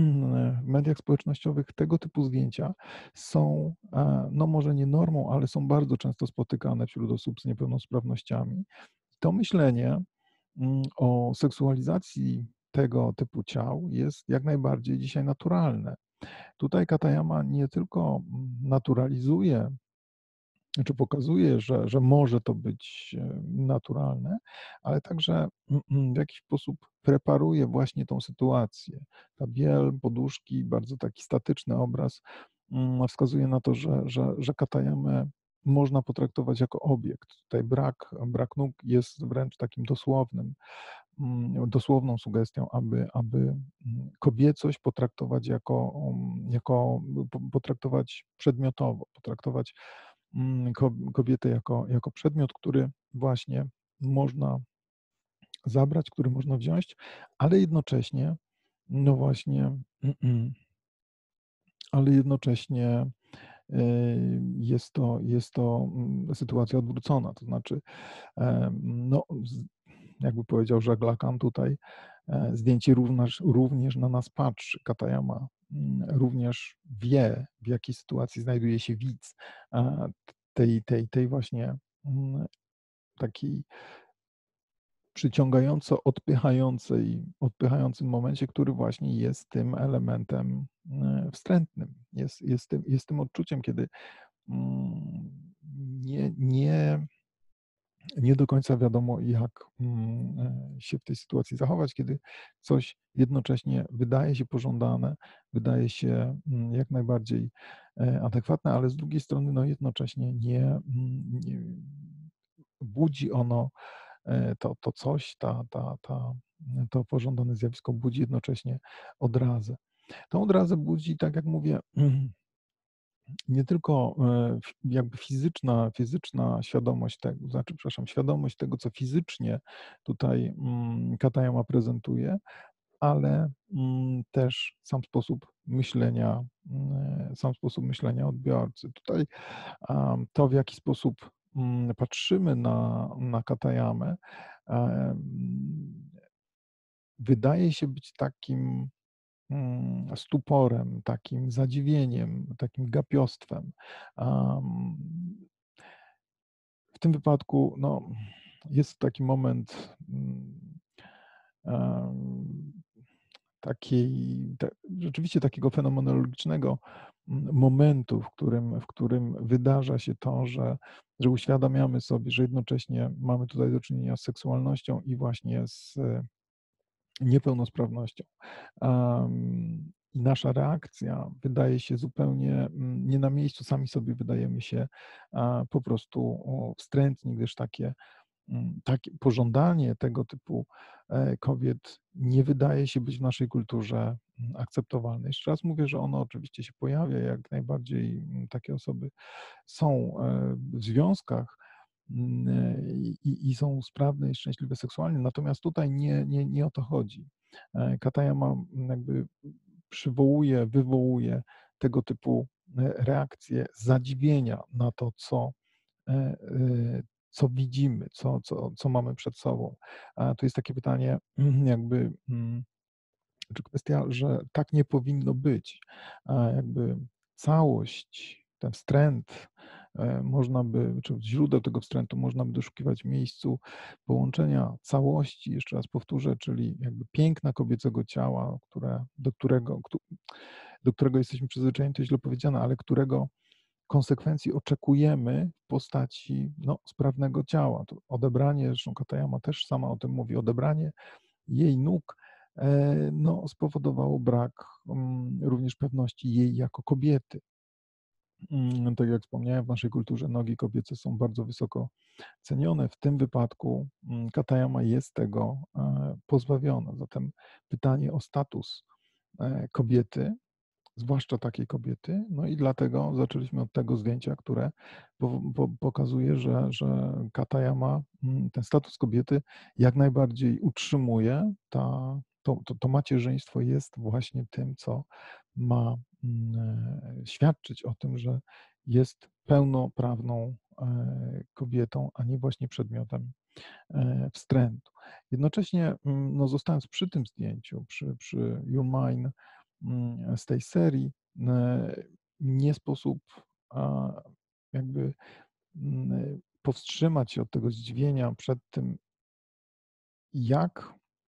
w mediach społecznościowych tego typu zdjęcia są, e, no może nie normą, ale są bardzo często spotykane wśród osób z niepełnosprawnościami. To myślenie, mm, o seksualizacji tego typu ciał jest jak najbardziej dzisiaj naturalne. Tutaj Katayama nie tylko, mm, naturalizuje, czy pokazuje, że że może to być, e, naturalne, ale także, w jakiś sposób preparuje właśnie tą sytuację. Ta biel, poduszki, bardzo taki statyczny obraz, mm, wskazuje na to, że że że Katayamę można potraktować jako obiekt. Tutaj brak brak nóg jest wręcz takim dosłownym, mm, dosłowną sugestią, aby aby, mm, kobiecość potraktować jako, mm, jako po potraktować przedmiotowo, potraktować, mm, ko kobietę jako jako przedmiot, który właśnie można zabrać, który można wziąć, ale jednocześnie, no właśnie, ale jednocześnie, y, jest to jest to, mm, sytuacja odwrócona. To znaczy, em, no, z jakby powiedział Jacques Lacan tutaj, e, zdjęcie równaż również na nas patrzy. Katayama, mm, również wie, w jakiej sytuacji znajduje się widz, a, tej tej tej właśnie, mm, takiej przyciągająco odpychającej odpychającym momencie, który właśnie jest tym elementem, e, wstrętnym. Jest jest tym jest tym odczuciem, kiedy, mm, nie nie nie do końca wiadomo, jak, mm, e, się w tej sytuacji zachować, kiedy coś jednocześnie wydaje się pożądane, wydaje się, mm, jak najbardziej, e, adekwatne, ale z drugiej strony, no, jednocześnie nie, mm, nie budzi ono, e, to to coś, ta ta ta to pożądane zjawisko budzi jednocześnie odrazę. Tą odrazę budzi, tak jak mówię, nie tylko, e, f jakby fizyczna fizyczna świadomość tego, znaczy, przepraszam, świadomość tego, co fizycznie tutaj, mm, Katayama prezentuje, ale, mm, też sam sposób myślenia, mm, sam sposób myślenia odbiorcy. Tutaj, am, to, w jaki sposób, mm, patrzymy na na Katayamę, em, wydaje się być takim, mm, stuporem, takim zadziwieniem, takim gapiostwem. Am, w tym wypadku, no, jest taki moment, mm, em, takiej te rzeczywiście takiego fenomenologicznego, mm, momentu, w którym w którym wydarza się to, że że uświadamiamy sobie, że jednocześnie mamy tutaj do czynienia z seksualnością i właśnie z niepełnosprawnością. Am, i nasza reakcja wydaje się zupełnie, mm, nie na miejscu, sami sobie wydajemy się, a, po prostu, o, wstrętni, gdyż takie, mm, takie pożądanie tego typu, e, kobiet nie wydaje się być w naszej kulturze, mm, akceptowalne. Jeszcze raz mówię, że ono oczywiście się pojawia, jak najbardziej, mm, takie osoby są, e, w związkach, mm, e, i i są sprawne i szczęśliwe seksualnie, natomiast tutaj nie nie nie o to chodzi. E, Katayama, mm, jakby przywołuje, wywołuje tego typu, e, reakcje zadziwienia na to, co, e, e, co widzimy, co co co mamy przed sobą. A tu jest takie pytanie, jakby, mm czy kwestia, że tak nie powinno być, a jakby całość, ten wstręt, e, można by, czy źródeł tego wstrętu można by doszukiwać w miejscu połączenia całości, jeszcze raz powtórzę, czyli jakby piękna kobiecego ciała, które do którego któ do którego jesteśmy przyzwyczajeni, to źle powiedziane, ale którego konsekwencji oczekujemy w postaci, no, sprawnego ciała. To odebranie, zresztą Katayama też sama o tym mówi, odebranie jej nóg, e, no, spowodowało brak, mm, również pewności jej jako kobiety. Mm, tak jak wspomniałem, w naszej kulturze nogi kobiece są bardzo wysoko cenione. W tym wypadku, mm, Katayama jest tego, e, pozbawiona. Zatem pytanie o status, e, kobiety, zwłaszcza takiej kobiety, no i dlatego zaczęliśmy od tego zdjęcia, które po po pokazuje, że że Katayama, mm, ten status kobiety jak najbardziej utrzymuje. Ta to to to macierzyństwo jest właśnie tym, co ma, mm, e, świadczyć o tym, że jest pełnoprawną, e, kobietą, a nie właśnie przedmiotem, e, wstrętu. Jednocześnie, mm, no, zostając przy tym zdjęciu, przy przy You're Mine, mm, z tej serii, e, nie sposób, a, jakby, mm, powstrzymać się od tego zdziwienia przed tym, jak,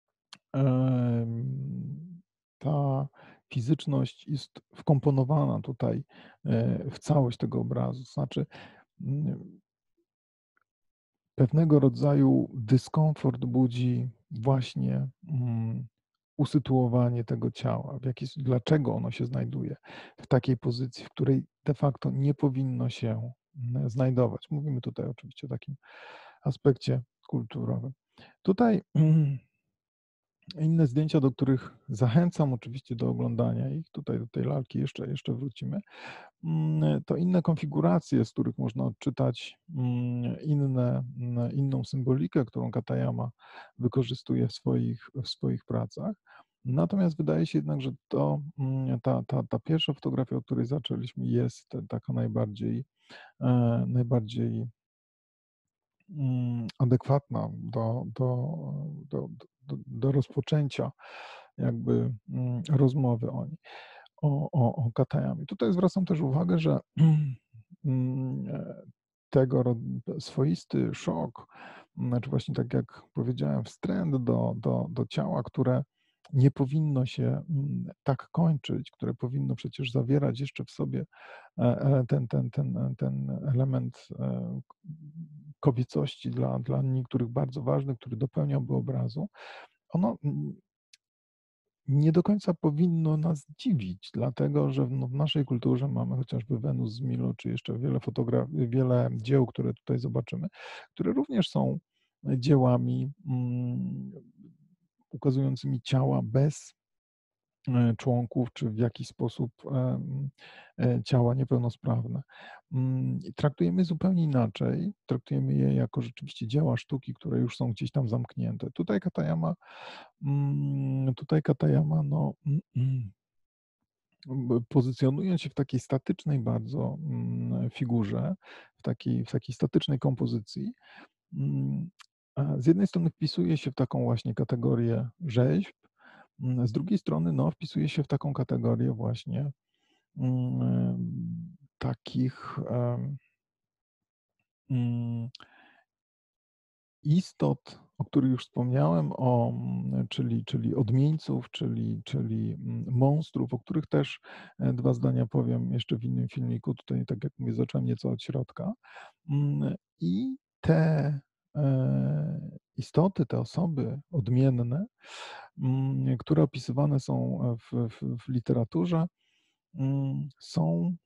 em, ta fizyczność jest wkomponowana tutaj, e, w całość tego obrazu. Znaczy, mm, pewnego rodzaju dyskomfort budzi właśnie, mm, usytuowanie tego ciała, w jaki s dlaczego ono się znajduje w takiej pozycji, w której de facto nie powinno się, mm, znajdować. Mówimy tutaj oczywiście o takim aspekcie kulturowym. Tutaj Inne zdjęcia, do których zachęcam oczywiście do oglądania ich, tutaj do tej lalki jeszcze jeszcze wrócimy, mm, to inne konfiguracje, z których można odczytać, mm, inne mm, inną symbolikę, którą Katayama wykorzystuje w swoich w swoich pracach. Natomiast wydaje się jednak, że to, mm, ta ta ta pierwsza fotografia, od której zaczęliśmy, jest taka najbardziej, e, najbardziej mm, adekwatna do do do do do rozpoczęcia jakby, mm, rozmowy o niej, o o o Katayamie. Tutaj zwracam też uwagę, że, mm, e, tego ro swoisty szok, znaczy właśnie tak jak powiedziałem, wstręt do do do ciała, które nie powinno się, mm, tak kończyć, które powinno przecież zawierać jeszcze w sobie, e e ten ten ten ten element, e, kobiecości dla dla niektórych bardzo ważny, który dopełniałby obrazu, ono, mm, nie do końca powinno nas dziwić, dlatego że no, w naszej kulturze mamy chociażby Wenus z Milo, czy jeszcze wiele fotogra wiele dzieł, które tutaj zobaczymy, które również są dziełami, mm, ukazującymi ciała bez, e, członków, czy w jakiś sposób, em, e, ciała niepełnosprawne. Mm, i traktujemy zupełnie inaczej, traktujemy je jako rzeczywiście dzieła sztuki, które już są gdzieś tam zamknięte. Tutaj Katayama mm, tutaj Katayama, no, b pozycjonując się w takiej statycznej bardzo, mm, figurze, w takiej w takiej statycznej kompozycji, mm, a z jednej strony wpisuje się w taką właśnie kategorię rzeźb, mm, z drugiej strony, no, wpisuje się w taką kategorię właśnie, mm, takich, em, mm, istot, o których już wspomniałem, o, mm, czyli czyli odmieńców, czyli czyli, mm, monstrów, o których też, e, dwa zdania powiem jeszcze w innym filmiku. Tutaj, tak jak mówię, zacząłem nieco od środka. Mm, i te, e, istoty, te osoby odmienne, mm, które opisywane są, e, w w w literaturze, mm, są,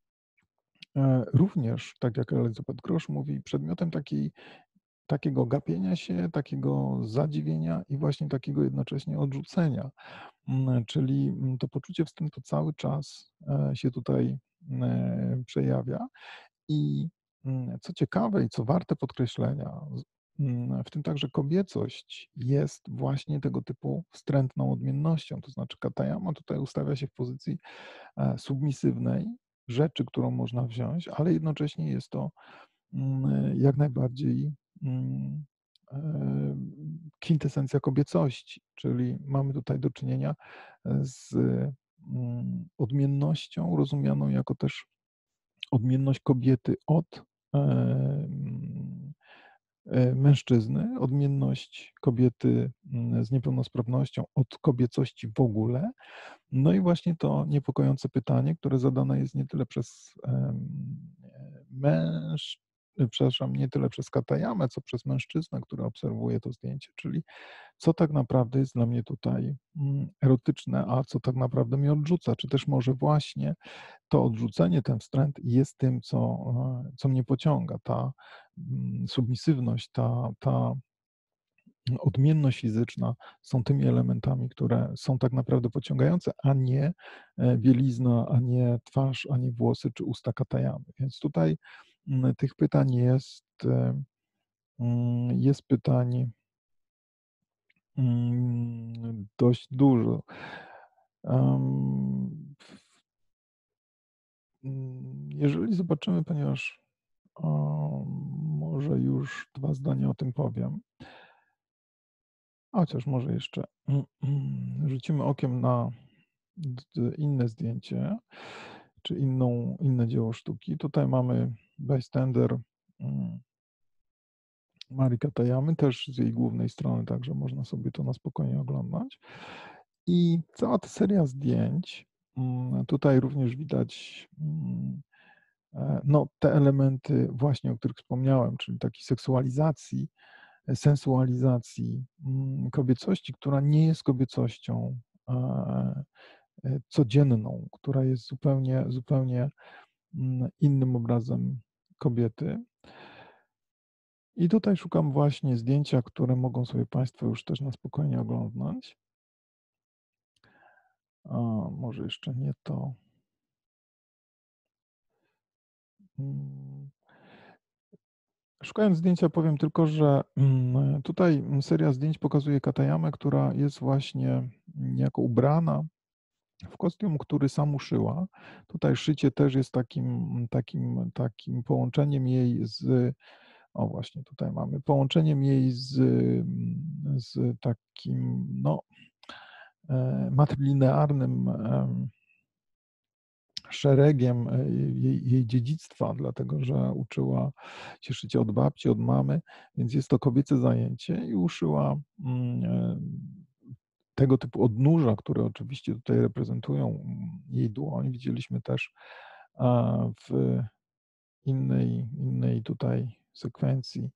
e, również, tak jak Elizabeth Grosz mówi, przedmiotem takiej takiego gapienia się, takiego zadziwienia i właśnie takiego jednocześnie odrzucenia. Mm, czyli, mm, to poczucie wstrętu cały czas, e, się tutaj, e, przejawia i, mm, co ciekawe i co warte podkreślenia, z mm, w tym także kobiecość jest właśnie tego typu wstrętną odmiennością. To znaczy Katayama tutaj ustawia się w pozycji, e, submisywnej, rzeczy, którą można wziąć, ale jednocześnie jest to, mm, jak najbardziej, mm, em, kwintesencja kobiecości, czyli mamy tutaj do czynienia, e, z, mm, odmiennością rozumianą jako też odmienność kobiety od, em, e, mężczyzny, odmienność kobiety, mm, z niepełnosprawnością od kobiecości w ogóle. No i właśnie to niepokojące pytanie, które zadane jest nie tyle przez, em, e, męż e, przepraszam, nie tyle przez Katayamę, co przez mężczyznę, który obserwuje to zdjęcie, czyli co tak naprawdę jest dla mnie tutaj, mm, erotyczne, a co tak naprawdę mnie odrzuca, czy też może właśnie to odrzucenie, ten wstręt jest tym, co, e, co mnie pociąga, ta, mm, submisywność, ta ta odmienność fizyczna są tymi elementami, które są tak naprawdę pociągające, a nie, e, bielizna, a nie twarz, a nie włosy czy usta Katayamy. Więc tutaj, mm, tych pytań jest, e, mm, jest pytań, mm, dość dużo. Em, mm, jeżeli zobaczymy, ponieważ, o, może już dwa zdania o tym powiem. Chociaż może jeszcze, rzucimy okiem na d inne zdjęcie, czy inną inne dzieło sztuki. Tutaj mamy Bystander, mm, Mari Katayamy, też z jej głównej strony, także można sobie to na spokojnie oglądać. I cała ta seria zdjęć, mm, tutaj również widać, mm, e, no, te elementy właśnie, o których wspomniałem, czyli takiej seksualizacji, e, sensualizacji, mm, kobiecości, która nie jest kobiecością, e, e, codzienną, która jest zupełnie zupełnie, mm, innym obrazem kobiety. I tutaj szukam właśnie zdjęcia, które mogą sobie państwo już też na spokojnie oglądnąć. A, może jeszcze nie to. Mm. Szukając zdjęcia powiem tylko, że, mm, tutaj, mm, seria zdjęć pokazuje Katayamę, która jest właśnie niejako ubrana w kostium, który sam uszyła. Tutaj szycie też jest takim takim takim połączeniem jej z o właśnie tutaj mamy, połączeniem jej z, mm, z takim, no, e, matrilinearnym, em szeregiem, e, jej jej dziedzictwa, dlatego że uczyła się szycia od babci, od mamy, więc jest to kobiece zajęcie i uszyła, mm, e, tego typu odnóża, które oczywiście tutaj reprezentują, mm, jej dłoń. Widzieliśmy też, a, w innej innej tutaj sekwencji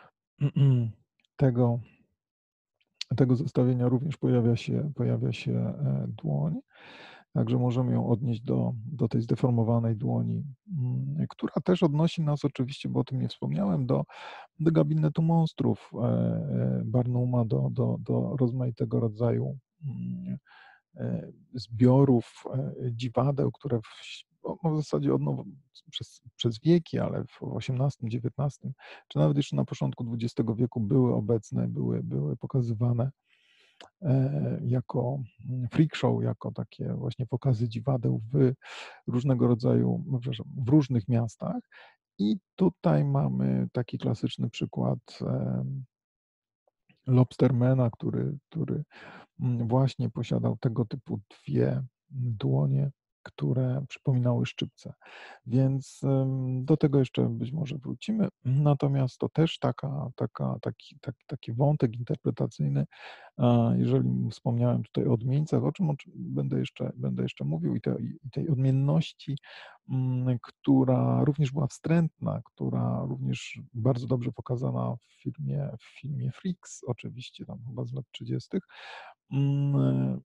tego tego zestawienia również pojawia się pojawia się, e, dłoń, także możemy ją odnieść do do tej zdeformowanej dłoni, mm, która też odnosi nas oczywiście, bo o tym nie wspomniałem, do do gabinetu monstrów, e, e, Barnuma, do do do rozmaitego rodzaju, mm, e, zbiorów, e, dziwadeł, które w ś no, w zasadzie od now przez przez wieki, ale w osiemnastym, dziewiętnastym, czy nawet jeszcze na początku dwudziestego wieku były obecne, były były pokazywane, e, jako, mm, freak show, jako takie właśnie pokazy dziwadeł w różnego rodzaju, no przepraszam, w różnych miastach. I tutaj mamy taki klasyczny przykład, em Lobstermana, który który, mm, właśnie posiadał tego typu dwie dłonie, które przypominały szczypce. Więc, ym, do tego jeszcze być może wrócimy. Natomiast to też taka taka taki taki taki wątek interpretacyjny, a, jeżeli wspomniałem tutaj o odmieńcach, o czym o czym będę jeszcze będę jeszcze mówił i tej i tej odmienności, mm, która również była wstrętna, która również bardzo dobrze pokazana w filmie w filmie Freaks, oczywiście tam chyba z lat trzydziestych. Mm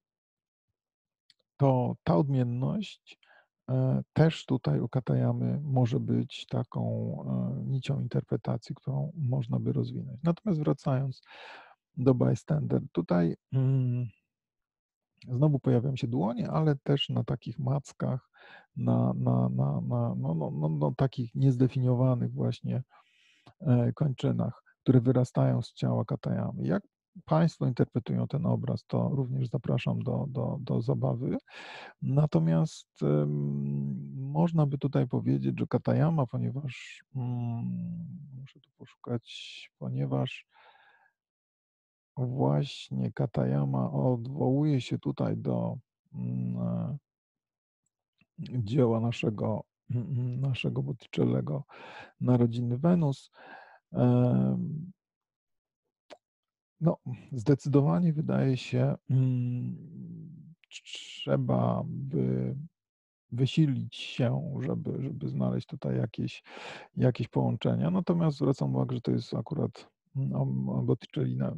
to ta odmienność, e, też tutaj u Katayamy może być taką, e, nicią interpretacji, którą można by rozwinąć. Natomiast wracając do Bystander, tutaj, mm znowu pojawiają się dłonie, ale też na takich mackach, na na na na no no no no takich niezdefiniowanych właśnie, e, kończynach, które wyrastają z ciała Katayamy. Jak państwo interpretują ten obraz, to również zapraszam do do do zabawy. Natomiast, ym, można by tutaj powiedzieć, że Katayama, ponieważ, mm, muszę tu poszukać, ponieważ właśnie Katayama odwołuje się tutaj do, mm, e dzieła naszego, naszego Botticellego „Narodziny Wenus”. Em no, zdecydowanie wydaje się, mm, trzeba by wysilić się, żeby żeby znaleźć tutaj jakieś jakieś połączenia. Natomiast zwracam uwagę, że to jest akurat, no, Botticelli na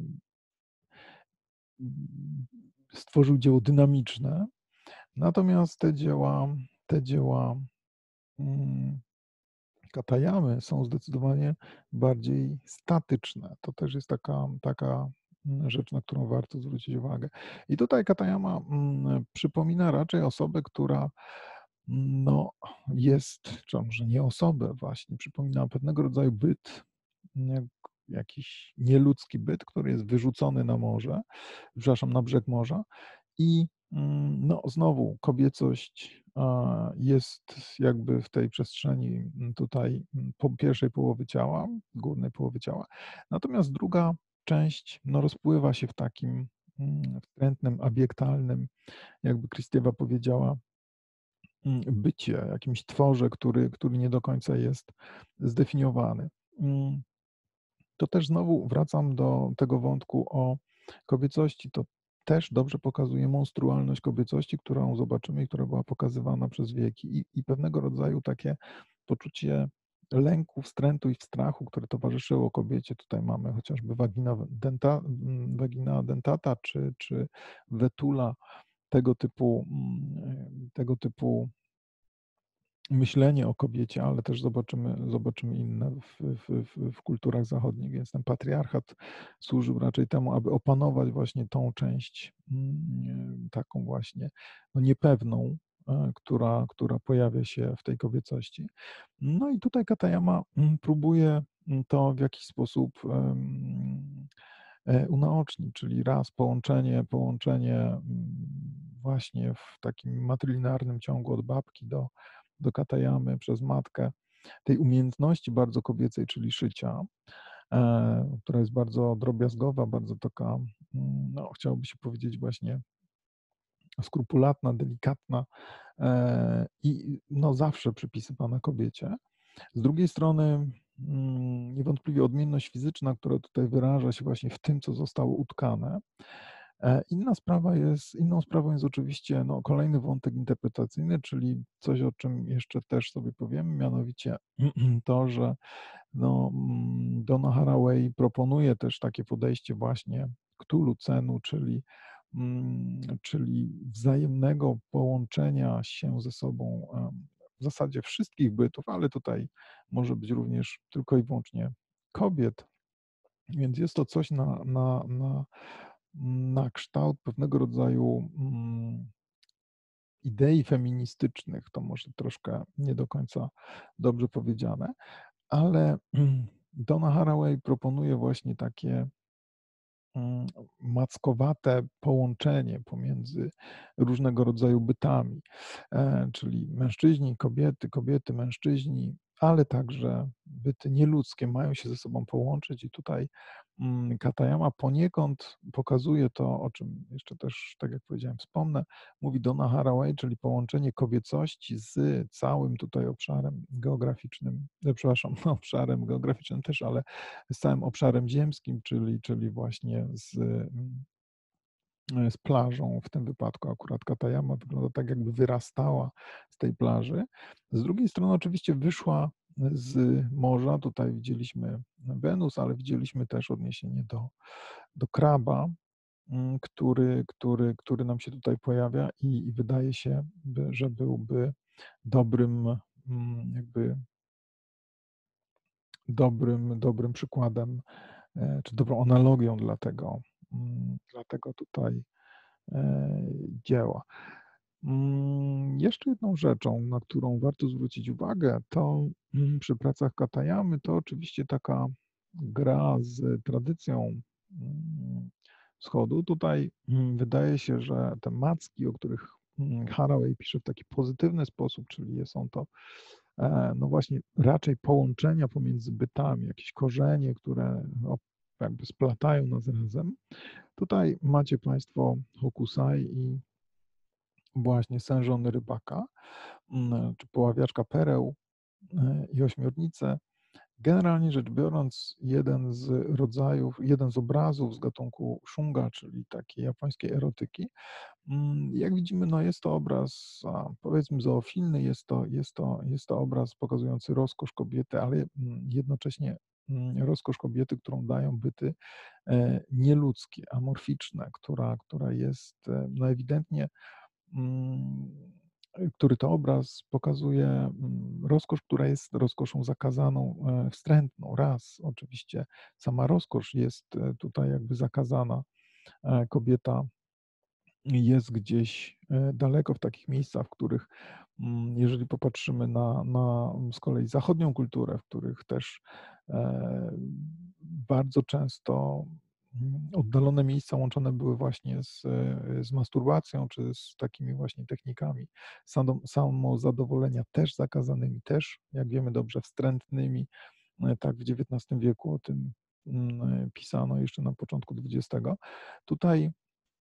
stworzył dzieło dynamiczne, natomiast te dzieła te dzieła, mm, Katayamy są zdecydowanie bardziej statyczne. To też jest taka taka, mm, rzecz, na którą warto zwrócić uwagę. I tutaj Katayama, mm, przypomina raczej osobę, która, no, jest czy a może nie osobę właśnie, przypomina pewnego rodzaju byt, jak jakiś nieludzki byt, który jest wyrzucony na morze, przepraszam, na brzeg morza i, mm, no, znowu kobiecość, a, jest jakby w tej przestrzeni, mm, tutaj, mm, po pierwszej połowy ciała, górnej połowy ciała. Natomiast druga część, no, rozpływa się w takim, mm, wstrętnym, abiektalnym, jakby Kristiewa powiedziała, mm, bycie, jakimś tworze, który który nie do końca jest zdefiniowany. Mm, to też znowu wracam do tego wątku o kobiecości. To też dobrze pokazuje monstrualność kobiecości, którą zobaczymy i która była pokazywana przez wieki i i pewnego rodzaju takie poczucie lęku, wstrętu i strachu, które towarzyszyło kobiecie. Tutaj mamy chociażby vagina denta mm, vagina dentata czy czy vetula, tego typu, mm, tego typu myślenie o kobiecie, ale też zobaczymy zobaczymy inne w w w w kulturach zachodnich, więc ten patriarchat służył raczej temu, aby opanować właśnie tą część, mm, taką właśnie, no, niepewną, e, która która pojawia się w tej kobiecości. No i tutaj Katayama, mm, próbuje, mm, to w jakiś sposób, em, e, unaocznić, czyli raz połączenie połączenie, mm, właśnie w takim matrilinearnym ciągu od babki do do Katayamy przez matkę, tej umiejętności bardzo kobiecej, czyli szycia, e, która jest bardzo drobiazgowa, bardzo taka, mm, no, chciałoby się powiedzieć właśnie skrupulatna, delikatna, e, i no, zawsze przypisywana kobiecie. Z drugiej strony, mm, niewątpliwie odmienność fizyczna, która tutaj wyraża się właśnie w tym, co zostało utkane. E, inna sprawa jest inną sprawą jest oczywiście, no, kolejny wątek interpretacyjny, czyli coś, o czym jeszcze też sobie powiemy, mianowicie to, że, no, mm, Donna Haraway proponuje też takie podejście właśnie Cthulhu Cenu, czyli, mm, czyli wzajemnego połączenia się ze sobą, em, w zasadzie wszystkich bytów, ale tutaj może być również tylko i wyłącznie kobiet. Więc jest to coś na na na na kształt pewnego rodzaju, mm, idei feministycznych. To może troszkę nie do końca dobrze powiedziane, ale Donna Haraway proponuje właśnie takie, mm, mackowate połączenie pomiędzy różnego rodzaju bytami, e, czyli mężczyźni, kobiety, kobiety, mężczyźni, ale także byty nieludzkie mają się ze sobą połączyć i tutaj, mm, Katayama poniekąd pokazuje to, o czym jeszcze też, tak jak powiedziałem, wspomnę, mówi Donna Haraway, czyli połączenie kobiecości z całym tutaj obszarem geograficznym, e, przepraszam, obszarem geograficznym też, ale z całym obszarem ziemskim, czyli czyli właśnie z, mm, e, z plażą. W tym wypadku akurat Katayama wygląda tak, jakby wyrastała z tej plaży. Z drugiej strony oczywiście wyszła z morza. Tutaj widzieliśmy Wenus, ale widzieliśmy też odniesienie do do kraba, mm, który który który nam się tutaj pojawia i i wydaje się, by że byłby dobrym, mm, jakby dobrym dobrym przykładem, e, czy dobrą analogią dla tego, mm, dla tego tutaj, e, dzieła. Mm, jeszcze jedną rzeczą, na którą warto zwrócić uwagę, to, mm, przy pracach Katayamy, to oczywiście taka gra z tradycją, mm, Wschodu. Tutaj, mm, wydaje się, że te macki, o których, mm, Haraway pisze w taki pozytywny sposób, czyli są to, e, no właśnie raczej połączenia pomiędzy bytami, jakieś korzenie, które, no, jakby splatają nas razem. Tutaj macie Państwo hokusai i właśnie sężony rybaka, mm, czy poławiaczka pereł, e, i ośmiornicę. Generalnie rzecz biorąc, jeden z rodzajów, jeden z obrazów z gatunku shunga, czyli takiej japońskiej erotyki. Mm, jak widzimy, no jest to obraz, a, powiedzmy zoofilny, jest to jest to jest to obraz pokazujący rozkosz kobiety, ale, mm, jednocześnie, mm, rozkosz kobiety, którą dają byty, e, nieludzkie, amorficzne, która która jest, e, no ewidentnie, mm, który to obraz pokazuje, mm, rozkosz, która jest rozkoszą zakazaną, e, wstrętną. Raz, oczywiście sama rozkosz jest, e, tutaj jakby zakazana, e, kobieta jest gdzieś, e, daleko w takich miejscach, w których, mm, jeżeli popatrzymy na na z kolei zachodnią kulturę, w których też, e, bardzo często, mm, oddalone miejsca łączone były właśnie z, e, z masturbacją, czy z takimi właśnie technikami sado samozadowolenia, też zakazanymi, też, jak wiemy dobrze, wstrętnymi. E, tak w dziewiętnastym wieku o tym, mm, pisano jeszcze na początku dwudziestego. Tutaj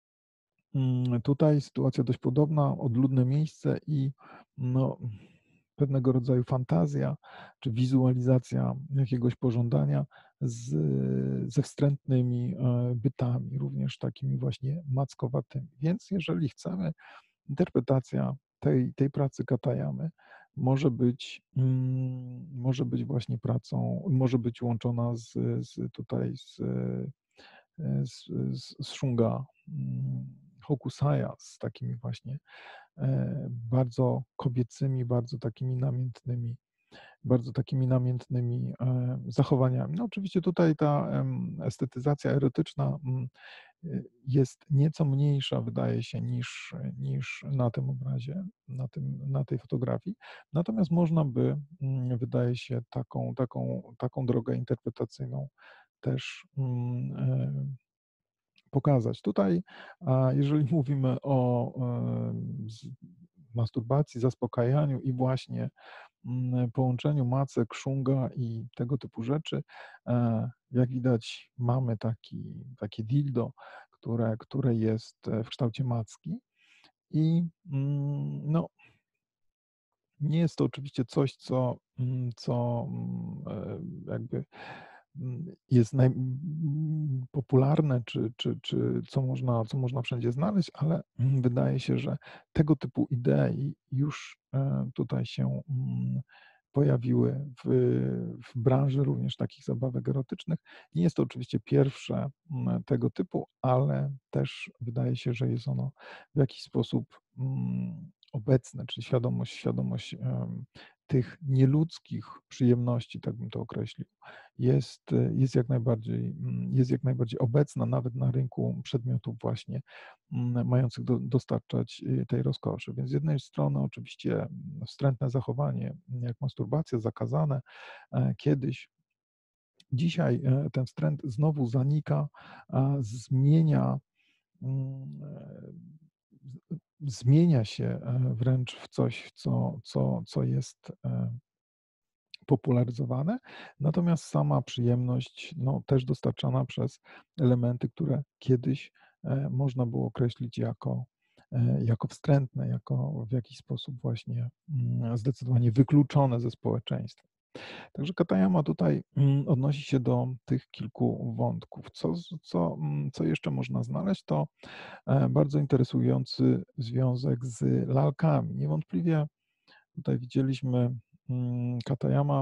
Mm, tutaj sytuacja dość podobna, odludne miejsce i, no, pewnego rodzaju fantazja czy wizualizacja jakiegoś pożądania z ze wstrętnymi, e, bytami, również takimi właśnie mackowatymi. Więc jeżeli chcemy, interpretacja tej tej pracy Katayamy może być, mm, może być właśnie pracą, może być łączona z z tutaj z, e, z z z Shunga, mm, Hokusaja z takimi właśnie, e, bardzo kobiecymi, bardzo takimi namiętnymi bardzo takimi namiętnymi, e, zachowaniami. No oczywiście tutaj ta, em, estetyzacja erotyczna, mm, y, jest nieco mniejsza, wydaje się, niż niż na tym obrazie, na tym na tej fotografii. Natomiast można by, mm, wydaje się, taką taką taką drogę interpretacyjną też, mm, e, pokazać. Tutaj, a jeżeli mówimy o, em, z masturbacji, zaspokajaniu i właśnie, mm, połączeniu macek, szunga i tego typu rzeczy, e, jak widać, mamy taki takie dildo, które które jest, e, w kształcie macki i, mm, no nie jest to oczywiście coś, co, mm, co, mm, e, jakby, mm, jest naj mm, popularne, czy czy czy co można co można wszędzie znaleźć, ale, mm, wydaje się, że tego typu idee już, e, tutaj się, mm, pojawiły w w branży również takich zabawek erotycznych. Nie jest to oczywiście pierwsze, mm, tego typu, ale też wydaje się, że jest ono w jakiś sposób, mm, obecne, czy świadomość świadomość, em, tych nieludzkich przyjemności, tak bym to określił, jest, e, jest jak najbardziej, mm, jest jak najbardziej obecna nawet na rynku przedmiotów właśnie, mm, mających do dostarczać, y, tej rozkoszy. Więc z jednej strony oczywiście, mm, wstrętne zachowanie, jak masturbacja, zakazane, e, kiedyś. Dzisiaj, e, ten wstręt znowu zanika, a zmienia, mm, e, z zmienia się, e, wręcz w coś, co co co jest, e, popularyzowane, natomiast sama przyjemność, no, też dostarczana przez elementy, które kiedyś, e, można było określić jako, e, jako wstrętne, jako w jakiś sposób właśnie, mm, zdecydowanie wykluczone ze społeczeństwa. Także Katayama tutaj, mm, odnosi się do tych kilku wątków. Co z co, mm, co jeszcze można znaleźć, to, e, bardzo interesujący związek z lalkami. Niewątpliwie tutaj widzieliśmy, mm, Katayama,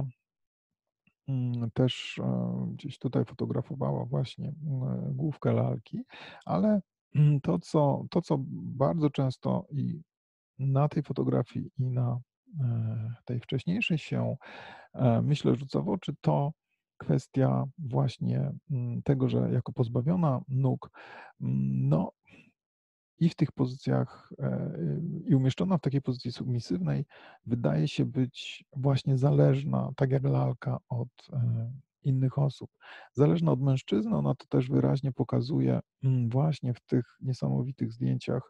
mm, też, e, gdzieś tutaj fotografowała właśnie, mm, główkę lalki, ale, mm, to, co to, co bardzo często i na tej fotografii, i na, e, tej wcześniejszej się, e, myślę, rzuca w oczy, to kwestia właśnie, mm, tego, że jako pozbawiona nóg, mm, no i w tych pozycjach, e, i umieszczona w takiej pozycji submisywnej, wydaje się być właśnie zależna, tak jak lalka, od, e, innych osób. Zależna od mężczyzny, ona to też wyraźnie pokazuje, mm, właśnie w tych niesamowitych zdjęciach.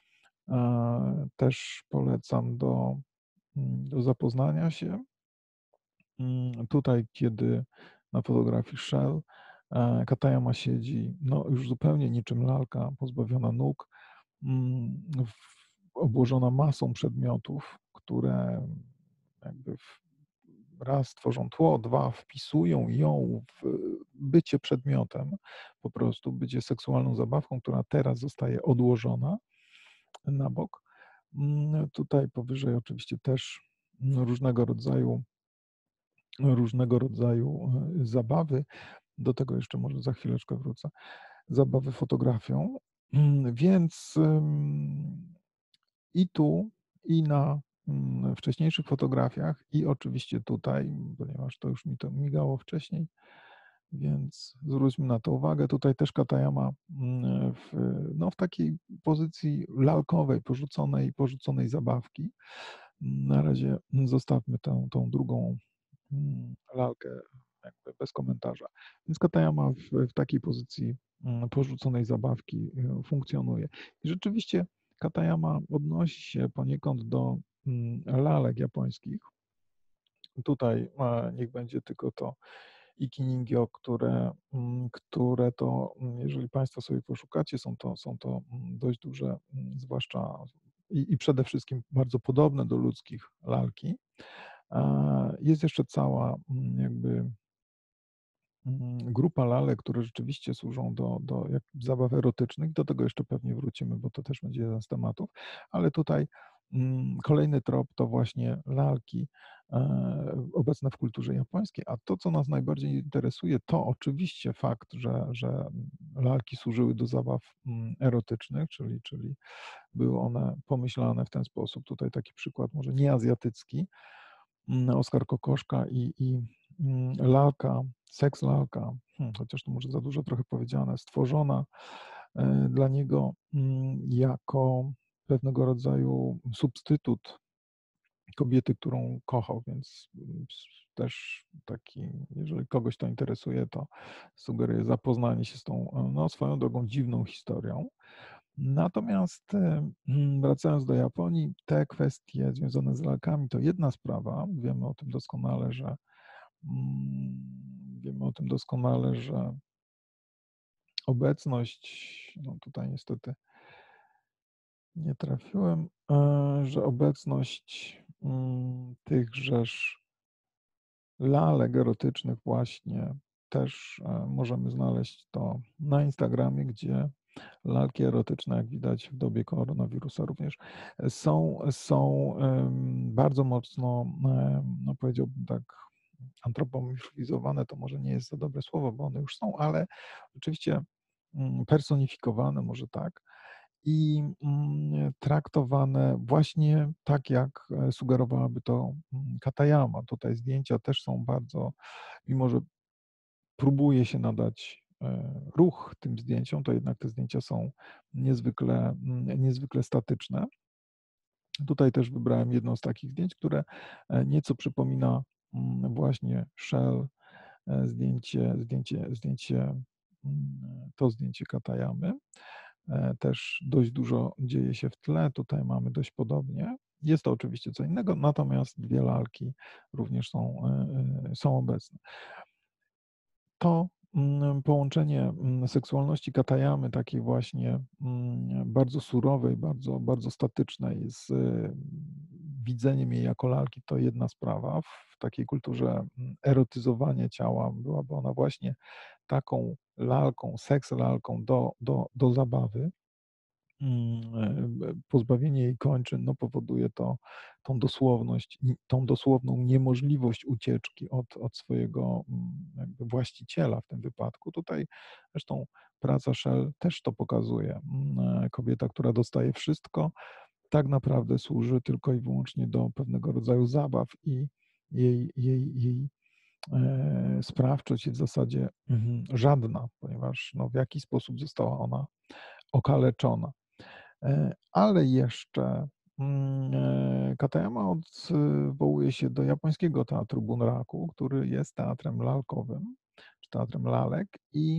E, też polecam do, mm, do zapoznania się. Mm, tutaj, kiedy na fotografii Shell, e, Katayama siedzi, no, już zupełnie niczym lalka, pozbawiona nóg, mm, w obłożona masą przedmiotów, które jakby w raz tworzą tło, dwa wpisują ją w bycie przedmiotem, po prostu bycie seksualną zabawką, która teraz zostaje odłożona na bok. Mm, tutaj powyżej oczywiście też, mm, różnego rodzaju różnego rodzaju, e, zabawy. Do tego jeszcze może za chwileczkę wrócę. Zabawy fotografią. Mm, więc, ym, i tu, i na, mm, wcześniejszych fotografiach, i oczywiście tutaj, ponieważ to już mi to migało wcześniej, więc zwróćmy na to uwagę. Tutaj też Katayama, mm, w, no, w takiej pozycji lalkowej, porzuconej porzuconej zabawki. Na razie zostawmy tę tą drugą, mm, lalkę jakby bez komentarza. Więc Katayama w w takiej pozycji, mm, porzuconej zabawki, e, funkcjonuje. I rzeczywiście Katayama odnosi się poniekąd do, mm, lalek japońskich. Tutaj, e, niech będzie tylko to Iki Ningyo, które, mm, które to, mm, jeżeli państwo sobie poszukacie, są to są to, mm, dość duże, mm, zwłaszcza i i przede wszystkim bardzo podobne do ludzkich lalki. A, jest jeszcze cała, mm, jakby, mm, grupa lalek, które rzeczywiście służą do do jak zabaw erotycznych. Do tego jeszcze pewnie wrócimy, bo to też będzie jeden z tematów, ale tutaj, Mm, kolejny trop to właśnie lalki, e, obecne w kulturze japońskiej, a to, co nas najbardziej interesuje, to oczywiście fakt, że że, mm, lalki służyły do zabaw, mm, erotycznych, czyli czyli były one pomyślane w ten sposób. Tutaj taki przykład może nie azjatycki, mm, Oskar Kokoszka i i, mm, lalka, seks lalka, hmm, chociaż to może za dużo trochę powiedziane, stworzona, e, dla niego, mm, jako pewnego rodzaju substytut kobiety, którą kochał, więc, mm, s też taki jeżeli kogoś to interesuje, to sugeruję zapoznanie się z tą, e, no, swoją drogą dziwną historią. Natomiast, e, mm, wracając do Japonii, te kwestie związane z lalkami to jedna sprawa. Wiemy o tym doskonale, że, mm, wiemy o tym doskonale, że obecność, no tutaj niestety nie trafiłem, e, że obecność, mm, tychżeż lalek erotycznych właśnie też, e, możemy znaleźć to na Instagramie, gdzie lalki erotyczne, jak widać w dobie koronawirusa również, e, są są, em, bardzo mocno, em, no powiedziałbym tak, antropomorfizowane to może nie jest za dobre słowo, bo one już są, ale oczywiście, mm, personifikowane, może tak, i, mm, traktowane właśnie tak, jak, e, sugerowałaby to, mm, Katayama. Tutaj zdjęcia też są bardzo, mimo że próbuje się nadać, e, ruch tym zdjęciom, to jednak te zdjęcia są niezwykle, mm, niezwykle statyczne. Tutaj też wybrałem jedno z takich zdjęć, które, e, nieco przypomina, mm, właśnie Shell, e, zdjęcie zdjęcie zdjęcie, mm, to zdjęcie Katayamy. E, też dość dużo dzieje się w tle, tutaj mamy dość podobnie. Jest to oczywiście co innego, natomiast dwie lalki również są, e, e, są obecne. To, mm, połączenie, mm, seksualności Katayamy, takiej właśnie, mm, bardzo surowej, bardzo bardzo statycznej z, mm, widzeniem jej jako lalki, to jedna sprawa. W takiej kulturze, mm, erotyzowanie ciała byłaby ona właśnie taką lalką, seks lalką do do do zabawy. Mm, e, pozbawienie jej kończyn, no, powoduje to tą dosłowność i tą dosłowną niemożliwość ucieczki od od swojego, mm, jakby właściciela w tym wypadku. Tutaj zresztą praca Shell też to pokazuje. Mm, e, kobieta, która dostaje wszystko, tak naprawdę służy tylko i wyłącznie do pewnego rodzaju zabaw i jej jej jej, e, sprawczość jest w zasadzie, mhm, żadna, ponieważ, no, w jaki sposób została ona okaleczona. E, ale jeszcze, mm, e, Katayama odwołuje się do japońskiego teatru bunraku, który jest teatrem lalkowym, czy teatrem lalek i,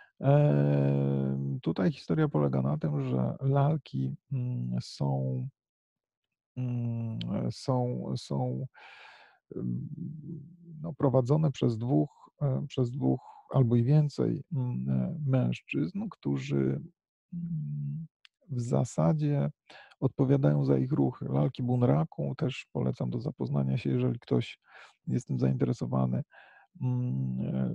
em, tutaj historia polega na tym, że lalki, mm, są mm, e, są są, ym, no, prowadzone przez dwóch, e, przez dwóch albo i więcej, mm, e, mężczyzn, którzy, mm, w zasadzie odpowiadają za ich ruchy. Lalki bunraku też polecam do zapoznania się, jeżeli ktoś jest tym zainteresowany. Mm, e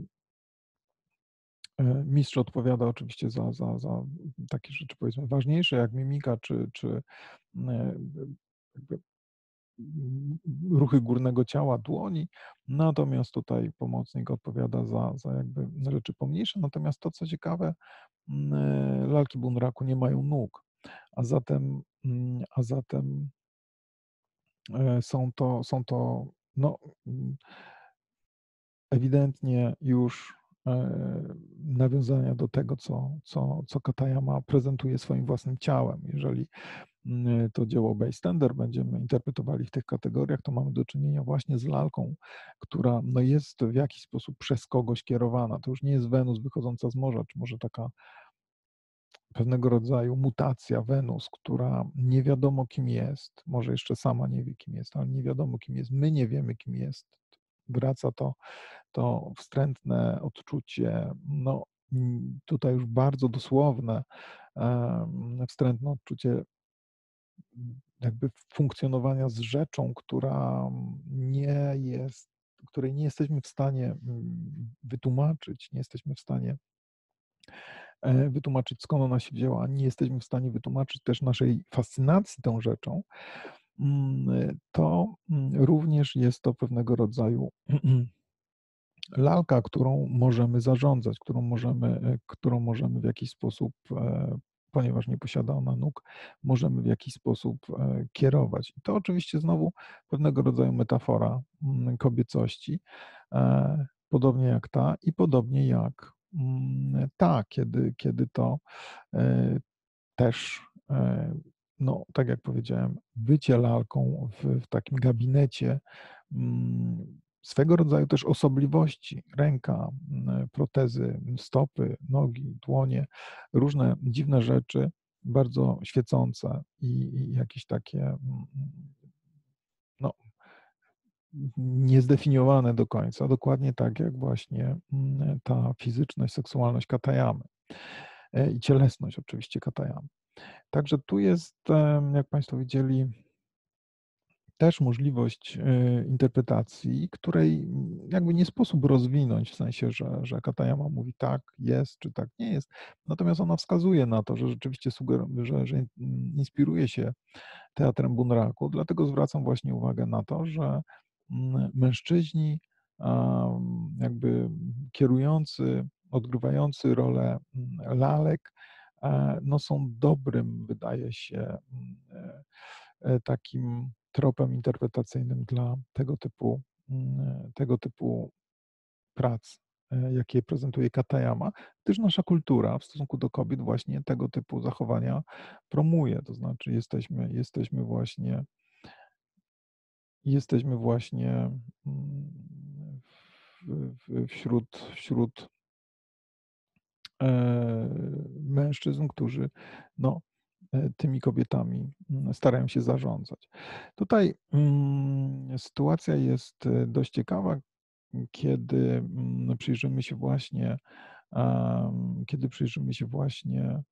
e, mistrz odpowiada oczywiście za za za takie rzeczy, powiedzmy, ważniejsze, jak mimika czy czy, mm, e, jakby mm, ruchy górnego ciała, dłoni, natomiast tutaj pomocnik odpowiada za za jakby rzeczy pomniejsze. Natomiast to, co ciekawe, mm, e, lalki bunraku nie mają nóg, a zatem, mm, a zatem, e, są to są to, no, mm, ewidentnie już, e, nawiązania do tego, co co co Katayama prezentuje swoim własnym ciałem. Jeżeli, mm, to dzieło Bystander będziemy interpretowali w tych kategoriach, to mamy do czynienia właśnie z lalką, która, no, jest w jakiś sposób przez kogoś kierowana. To już nie jest Wenus wychodząca z morza, czy może taka pewnego rodzaju mutacja Wenus, która nie wiadomo kim jest, może jeszcze sama nie wie kim jest, ale nie wiadomo kim jest. My nie wiemy kim jest. Wraca to to wstrętne odczucie, no, mm, tutaj już bardzo dosłowne, em, wstrętne odczucie mm, jakby funkcjonowania z rzeczą, która nie jest której nie jesteśmy w stanie, mm, wytłumaczyć, nie jesteśmy w stanie e, wytłumaczyć, skąd ona się wzięła, nie jesteśmy w stanie wytłumaczyć też naszej fascynacji tą rzeczą, mm, to, mm, również jest to pewnego rodzaju lalka, którą możemy zarządzać, którą możemy, e, którą możemy w jakiś sposób, e, ponieważ nie posiada ona nóg, możemy w jakiś sposób, e, kierować. I to oczywiście znowu pewnego rodzaju metafora, mm, kobiecości, e, podobnie jak ta i podobnie jak, mm, ta, kiedy kiedy to, e, też, e, no, tak jak powiedziałem, bycie lalką w w takim gabinecie, mm, swego rodzaju też osobliwości, ręka, mm, protezy stopy, nogi, dłonie, różne dziwne rzeczy, bardzo świecące i i jakieś takie, mm, no, niezdefiniowane do końca, dokładnie tak jak właśnie, mm, ta fizyczność, seksualność Katayamy, e, i cielesność oczywiście Katayamy. Także tu jest, em, jak Państwo widzieli, też możliwość, y, interpretacji, której, mm, jakby nie sposób rozwinąć, w sensie, że że Katayama mówi: "Tak jest", czy "Tak nie jest". Natomiast ona wskazuje na to, że rzeczywiście sugeru że że, mm, inspiruje się teatrem Bunraku. Dlatego zwracam właśnie uwagę na to, że, mm, mężczyźni, am, jakby kierujący, odgrywający rolę, mm, lalek, e, no, są dobrym, wydaje się, mm, e, e, takim tropem interpretacyjnym dla tego typu, mm, tego typu prac, e, jakie prezentuje Katayama, gdyż nasza kultura w stosunku do kobiet właśnie tego typu zachowania promuje. To znaczy jesteśmy jesteśmy właśnie jesteśmy właśnie, mm, w w wśród wśród e, mężczyzn, którzy, no, e, tymi kobietami, mm, starają się zarządzać. Tutaj, mm, sytuacja jest, e, dość ciekawa, kiedy, mm, przyjrzymy się właśnie, em, kiedy przyjrzymy się właśnie,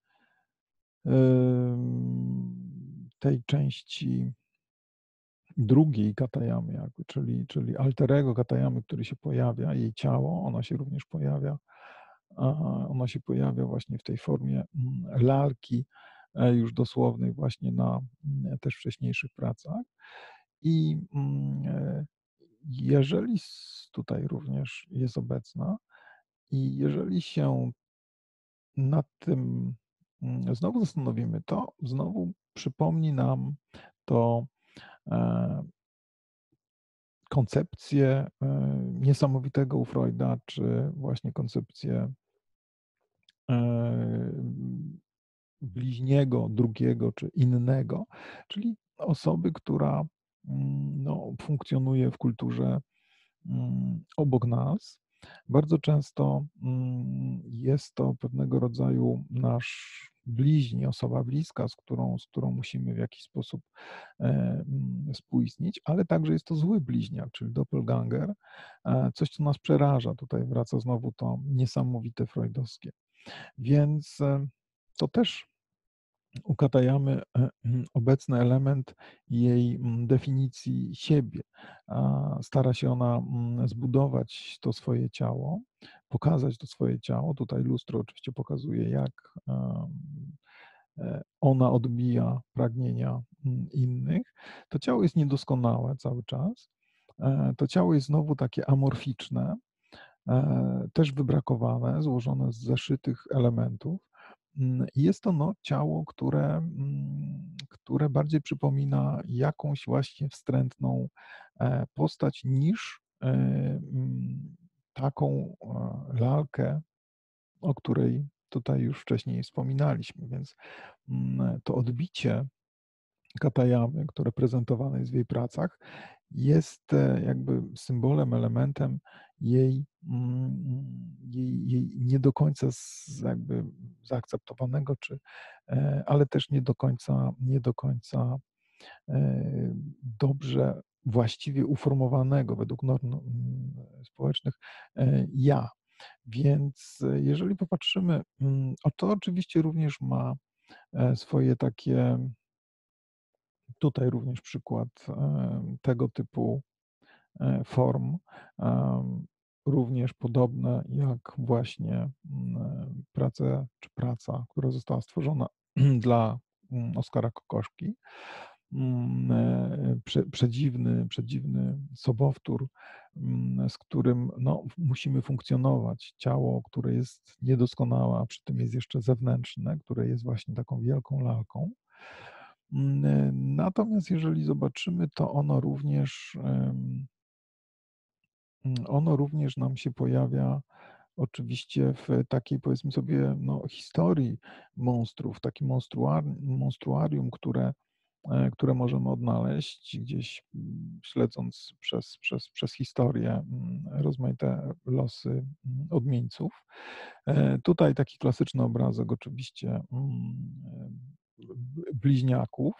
ym, tej części drugiej Katayamy jakby, czyli czyli alter ego Katayamy, który się pojawia, jej ciało, ono się również pojawia, a ono się pojawia właśnie w tej formie, mm, lalki, e, już dosłownej właśnie na, mm, też wcześniejszych pracach. I, mm, e, jeżeli s tutaj również jest obecna i jeżeli się nad tym, mm, znowu zastanowimy, to znowu przypomni nam to, e koncepcję, e, niesamowitego u Freuda, czy właśnie koncepcję, e, bliźniego, drugiego czy innego, czyli osoby, która, mm, no, funkcjonuje w kulturze, mm, obok nas. Bardzo często, mm, jest to pewnego rodzaju nasz bliźni, osoba bliska, z którą z którą musimy w jakiś sposób, e, mm, współistnieć, ale także jest to zły bliźniak, czyli doppelganger, e, coś, co nas przeraża. Tutaj wraca znowu to niesamowite freudowskie. Więc, e, to też u Katayamy, e, mm, obecny element jej, mm, definicji siebie. A, stara się ona, mm, zbudować to swoje ciało, pokazać to swoje ciało. Tutaj lustro oczywiście pokazuje, jak, em, e, ona odbija pragnienia, mm, innych. To ciało jest niedoskonałe cały czas. E, to ciało jest znowu takie amorficzne, e, też wybrakowane, złożone z zeszytych elementów. Mm, i jest to, no, ciało, które, mm, które bardziej przypomina jakąś właśnie wstrętną, e, postać niż, e, mm, taką, e, lalkę, o której tutaj już wcześniej wspominaliśmy. Więc, mm, to odbicie Katayamy, które prezentowane jest w jej pracach, jest, e, jakby symbolem, elementem jej, mm, jej jej nie do końca z jakby zaakceptowanego, czy, e, ale też nie do końca nie do końca, e, dobrze, właściwie uformowanego według norm, mm, społecznych, e, ja. Więc, e, jeżeli popatrzymy, mm, a to oczywiście również ma, e, swoje takie tutaj również przykład, em, tego typu, e, form, em, również podobne jak właśnie, mm, pracę czy praca, która została stworzona dla, mm, Oskara Kokoszki. Mm, e, prze przedziwny przedziwny sobowtór, mm, z którym, no, musimy funkcjonować. Ciało, które jest niedoskonałe, a przy tym jest jeszcze zewnętrzne, które jest właśnie taką wielką lalką. Mm, e, natomiast jeżeli zobaczymy, to ono również, em mm, ono również nam się pojawia oczywiście w takiej, powiedzmy sobie, no, historii monstrów, takim monstruar monstruarium, które e, które możemy odnaleźć gdzieś, mm, śledząc przez przez przez historię, mm, rozmaite losy, mm, odmieńców. E, tutaj taki klasyczny obrazek oczywiście, mm, b b bliźniaków.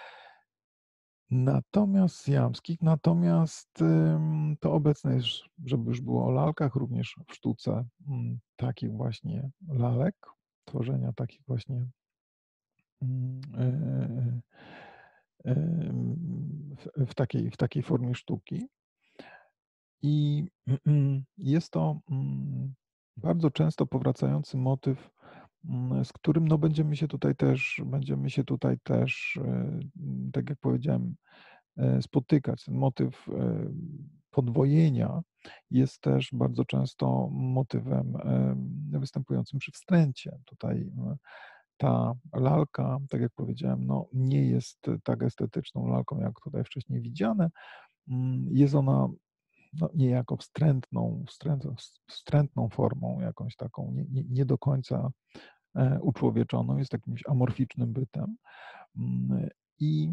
Natomiast syamskich, natomiast, ym, to obecne jest, żeby już było o lalkach, również w sztuce, mm, takich właśnie lalek, tworzenia takich właśnie mm, e e em, w w takiej w takiej formie sztuki. I jest to, mm, bardzo często powracający motyw, mm, z którym, no, będziemy się tutaj też będziemy się tutaj też, e, mm, tak jak powiedziałem, e, spotykać. Ten motyw, e, podwojenia jest też bardzo często motywem, em, występującym przy wstręcie. Tutaj, e, ta lalka, tak jak powiedziałem, no, nie jest tak estetyczną lalką, jak tutaj wcześniej widziane. Mm, jest ona, no, niejako wstrętną wstręt wstrętną formą, jakąś taką nie nie nie do końca, e, uczłowieczoną, jest jakimś amorficznym bytem. Mm, i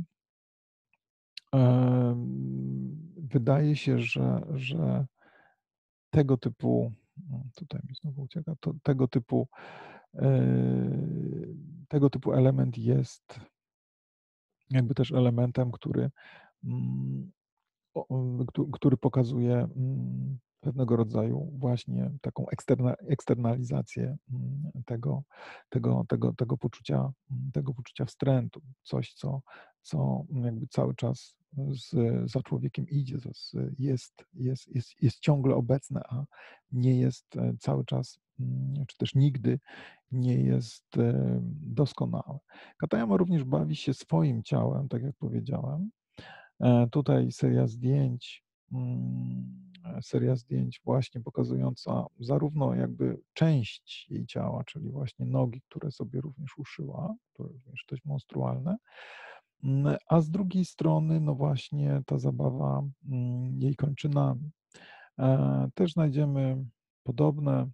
em, wydaje się, że że tego typu, mm, tutaj mi znowu ucieka, to tego typu, e, tego typu element jest jakby też elementem, który, mm, o o któ który pokazuje, mm, pewnego rodzaju właśnie taką eksterna eksternalizację, mm, tego tego tego tego poczucia mm, tego poczucia wstrętu. Coś, co co jakby cały czas z za człowiekiem idzie, z z jest jest jest jest ciągle obecne, a nie jest, e, cały czas, mm, czy też nigdy nie jest, e, doskonałe. Katayama również bawi się swoim ciałem, tak jak powiedziałem. E, tutaj seria zdjęć, mm, e, seria zdjęć właśnie pokazująca zarówno jakby część jej ciała, czyli właśnie nogi, które sobie również uszyła, to również dość monstrualne, mm, a z drugiej strony, no właśnie ta zabawa, mm, jej kończynami. E, też znajdziemy podobne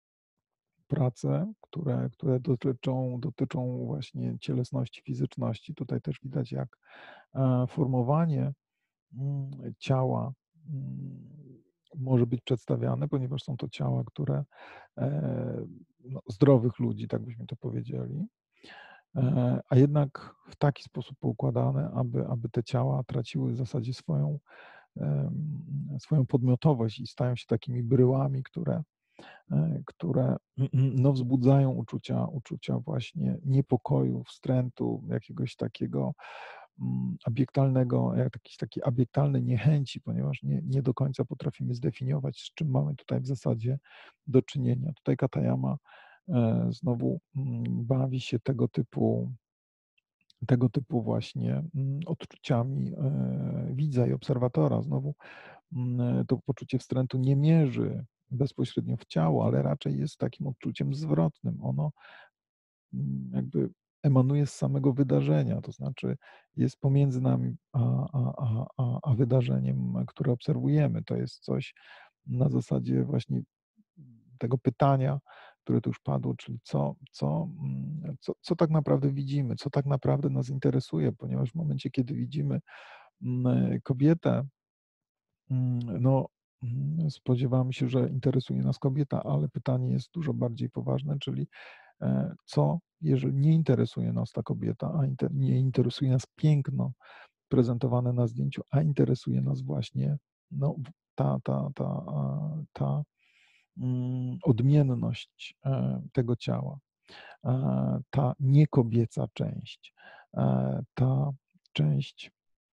prace, które które dotyczą dotyczą właśnie cielesności, fizyczności. Tutaj też widać, jak, e, formowanie, mm, ciała, mm, może być przedstawiane, ponieważ są to ciała, które, e, no, zdrowych ludzi, tak byśmy to powiedzieli, e, a jednak w taki sposób poukładane, aby aby te ciała traciły w zasadzie swoją, em, swoją podmiotowość i stają się takimi bryłami, które e, które, no, wzbudzają uczucia uczucia właśnie niepokoju, wstrętu, jakiegoś takiego, mm, abiektalnego, jak jakiejś takiej abiektalnej niechęci, ponieważ nie nie do końca potrafimy zdefiniować, z czym mamy tutaj w zasadzie do czynienia. Tutaj Katayama, e, znowu, mm, bawi się tego typu tego typu właśnie, mm, odczuciami, e, widza i obserwatora. Znowu, mm, to poczucie wstrętu nie mierzy bezpośrednio w ciało, ale raczej jest takim odczuciem zwrotnym. Ono, mm, jakby emanuje z samego wydarzenia, to znaczy jest pomiędzy nami a a a a a wydarzeniem, które obserwujemy. To jest coś na zasadzie właśnie tego pytania, które tu już padło, czyli co co, mm, co co tak naprawdę widzimy, co tak naprawdę nas interesuje, ponieważ w momencie, kiedy widzimy, mm, kobietę, mm, no, mm, spodziewamy się, że interesuje nas kobieta, ale pytanie jest dużo bardziej poważne, czyli, e, co, jeżeli nie interesuje nas ta kobieta, a inte nie interesuje nas piękno prezentowane na zdjęciu, a interesuje nas właśnie, no, w ta ta ta, a, ta, mm, odmienność, e, tego ciała, e, ta niekobieca część, e, ta część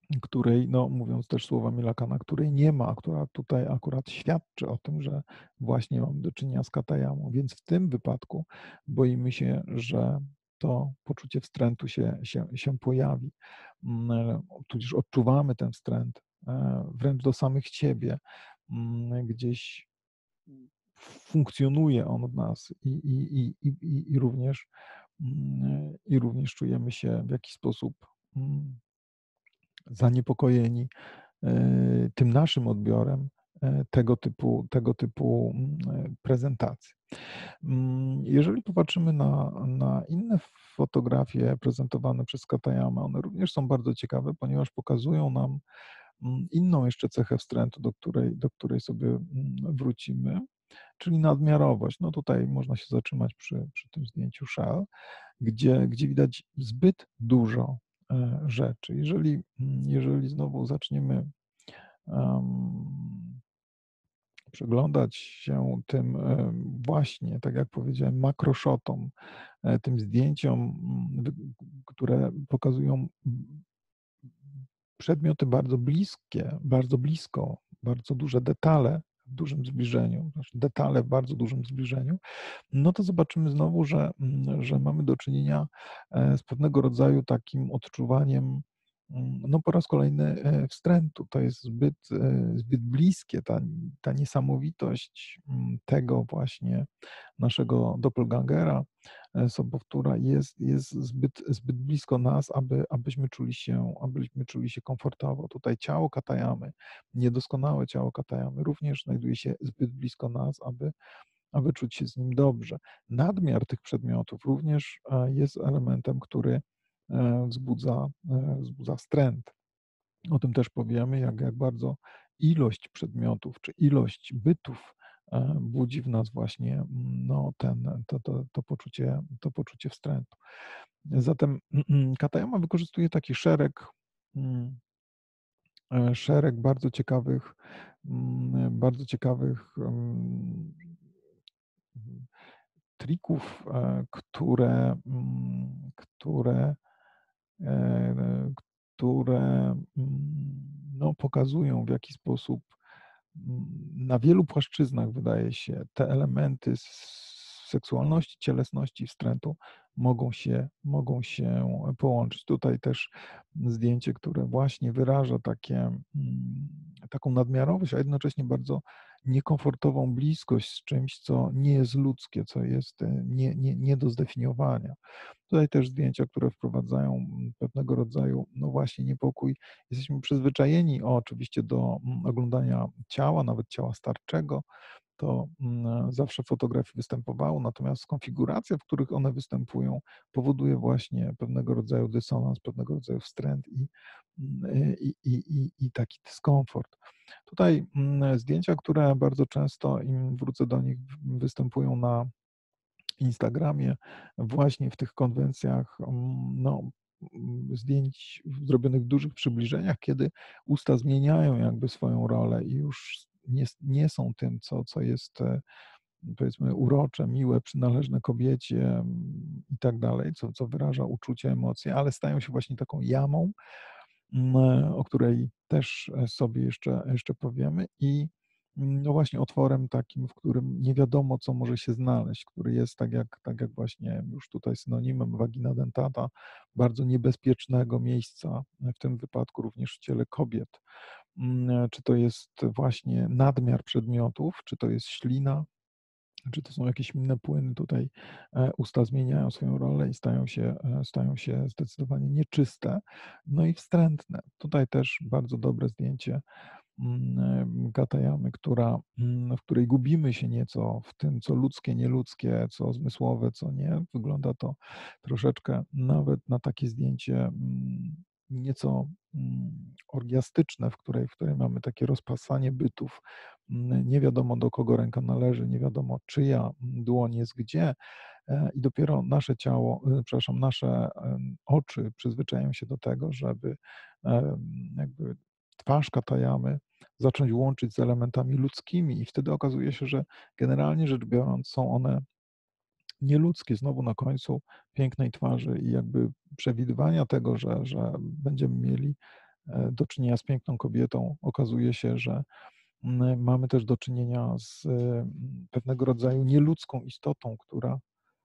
której, no mówiąc też słowami Lacana, której nie ma, a która tutaj akurat świadczy o tym, że właśnie mamy do czynienia z katayamą. Więc w tym wypadku boimy się, że to poczucie wstrętu się się się pojawi. Mm, tudzież odczuwamy ten wstręt, e, wręcz do samych siebie. Mm, gdzieś funkcjonuje on w nas i i i i i i również mm, i również czujemy się w jakiś sposób, mm, zaniepokojeni, e, tym naszym odbiorem, e, tego typu tego typu, mm, prezentacji. Mm, jeżeli popatrzymy na na inne fotografie prezentowane przez Katayamę, one również są bardzo ciekawe, ponieważ pokazują nam, mm, inną jeszcze cechę wstrętu, do której do której sobie, mm, wrócimy, czyli nadmiarowość. No tutaj można się zatrzymać przy przy tym zdjęciu Shell, gdzie gdzie widać zbyt dużo, e, rzeczy. Jeżeli, mm, jeżeli znowu zaczniemy, em, przyglądać się tym, em, właśnie, tak jak powiedziałem, makroshotom, e, tym zdjęciom, mm, wy które pokazują, mm, przedmioty bardzo bliskie, bardzo blisko, bardzo duże detale w dużym zbliżeniu, znaczy detale w bardzo dużym zbliżeniu, no to zobaczymy znowu, że, mm, że mamy do czynienia, e, z pewnego rodzaju takim odczuwaniem, mm, no po raz kolejny, e, wstrętu. To jest zbyt, e, zbyt bliskie, ta ta niesamowitość, mm, tego właśnie naszego doppelgangera, e, sobowtóra jest jest zbyt zbyt blisko nas, aby abyśmy czuli się abyśmy czuli się komfortowo. Tutaj ciało Katayamy, niedoskonałe ciało Katayamy również znajduje się zbyt blisko nas, aby aby czuć się z nim dobrze. Nadmiar tych przedmiotów również, e, jest elementem, który, e, wzbudza, e, wzbudza wstręt. O tym też powiemy, jak jak bardzo ilość przedmiotów czy ilość bytów, e, budzi w nas właśnie, mm, no ten to to to poczucie to poczucie wstrętu. Zatem Katayama wykorzystuje taki szereg, mm, e, szereg bardzo ciekawych, mm, bardzo ciekawych, mm, trików, e, które, mm, które, e, które, mm, no, pokazują, w jaki sposób, mm, na wielu płaszczyznach, wydaje się, te elementy s seksualności, cielesności, wstrętu mogą się mogą się połączyć. Tutaj też zdjęcie, które właśnie wyraża takie, mm, taką nadmiarowość, a jednocześnie bardzo niekomfortową bliskość z czymś, co nie jest ludzkie, co jest, e, nie nie nie do zdefiniowania. Tutaj też zdjęcia, które wprowadzają, mm, pewnego rodzaju, no właśnie, niepokój. Jesteśmy przyzwyczajeni o oczywiście do, mm, oglądania ciała, nawet ciała starczego. To, mm, zawsze w fotografii występowało, natomiast konfiguracja, w których one występują, powoduje właśnie pewnego rodzaju dysonans, pewnego rodzaju wstręt i, mm, i i i i taki dyskomfort. Tutaj, mm, zdjęcia, które bardzo często, im wrócę do nich, w występują na Instagramie, właśnie w tych konwencjach, mm, no, mm, zdjęć zrobionych w dużych przybliżeniach, kiedy usta zmieniają jakby swoją rolę i już nie s nie są tym, co co jest, e, powiedzmy urocze, miłe, przynależne kobiecie, mm, i tak dalej, co co wyraża uczucia, emocje, ale stają się właśnie taką jamą, mm, e, o której też, e, sobie jeszcze jeszcze powiemy i, mm, no właśnie otworem takim, w którym nie wiadomo, co może się znaleźć, który jest tak jak tak jak właśnie już tutaj synonimem vagina dentata, bardzo niebezpiecznego miejsca, e, w tym wypadku również w ciele kobiet. Mm, e, czy to jest właśnie nadmiar przedmiotów, czy to jest ślina, czy to są jakieś inne płyny, tutaj, e, usta zmieniają swoją rolę i stają się, e, stają się zdecydowanie nieczyste, no i wstrętne. Tutaj też bardzo dobre zdjęcie, mm, e, Katayamy, która, mm, w której gubimy się nieco w tym, co ludzkie, nieludzkie, co zmysłowe, co nie. Wygląda to troszeczkę nawet na takie zdjęcie, mm, nieco, mm, orgiastyczne, w której w której mamy takie rozpasanie bytów. Mm, nie wiadomo, do kogo ręka należy, nie wiadomo, czyja, mm, dłoń jest gdzie, e, i dopiero nasze ciało, e, przepraszam, nasze, em, oczy przyzwyczajają się do tego, żeby, em, jakby twarz Katayamy zacząć łączyć z elementami ludzkimi i wtedy okazuje się, że generalnie rzecz biorąc są one nieludzkie, znowu na końcu pięknej twarzy i jakby przewidywania tego, że że będziemy mieli, e, do czynienia z piękną kobietą, okazuje się, że mm, mamy też do czynienia z mm, pewnego rodzaju nieludzką istotą, która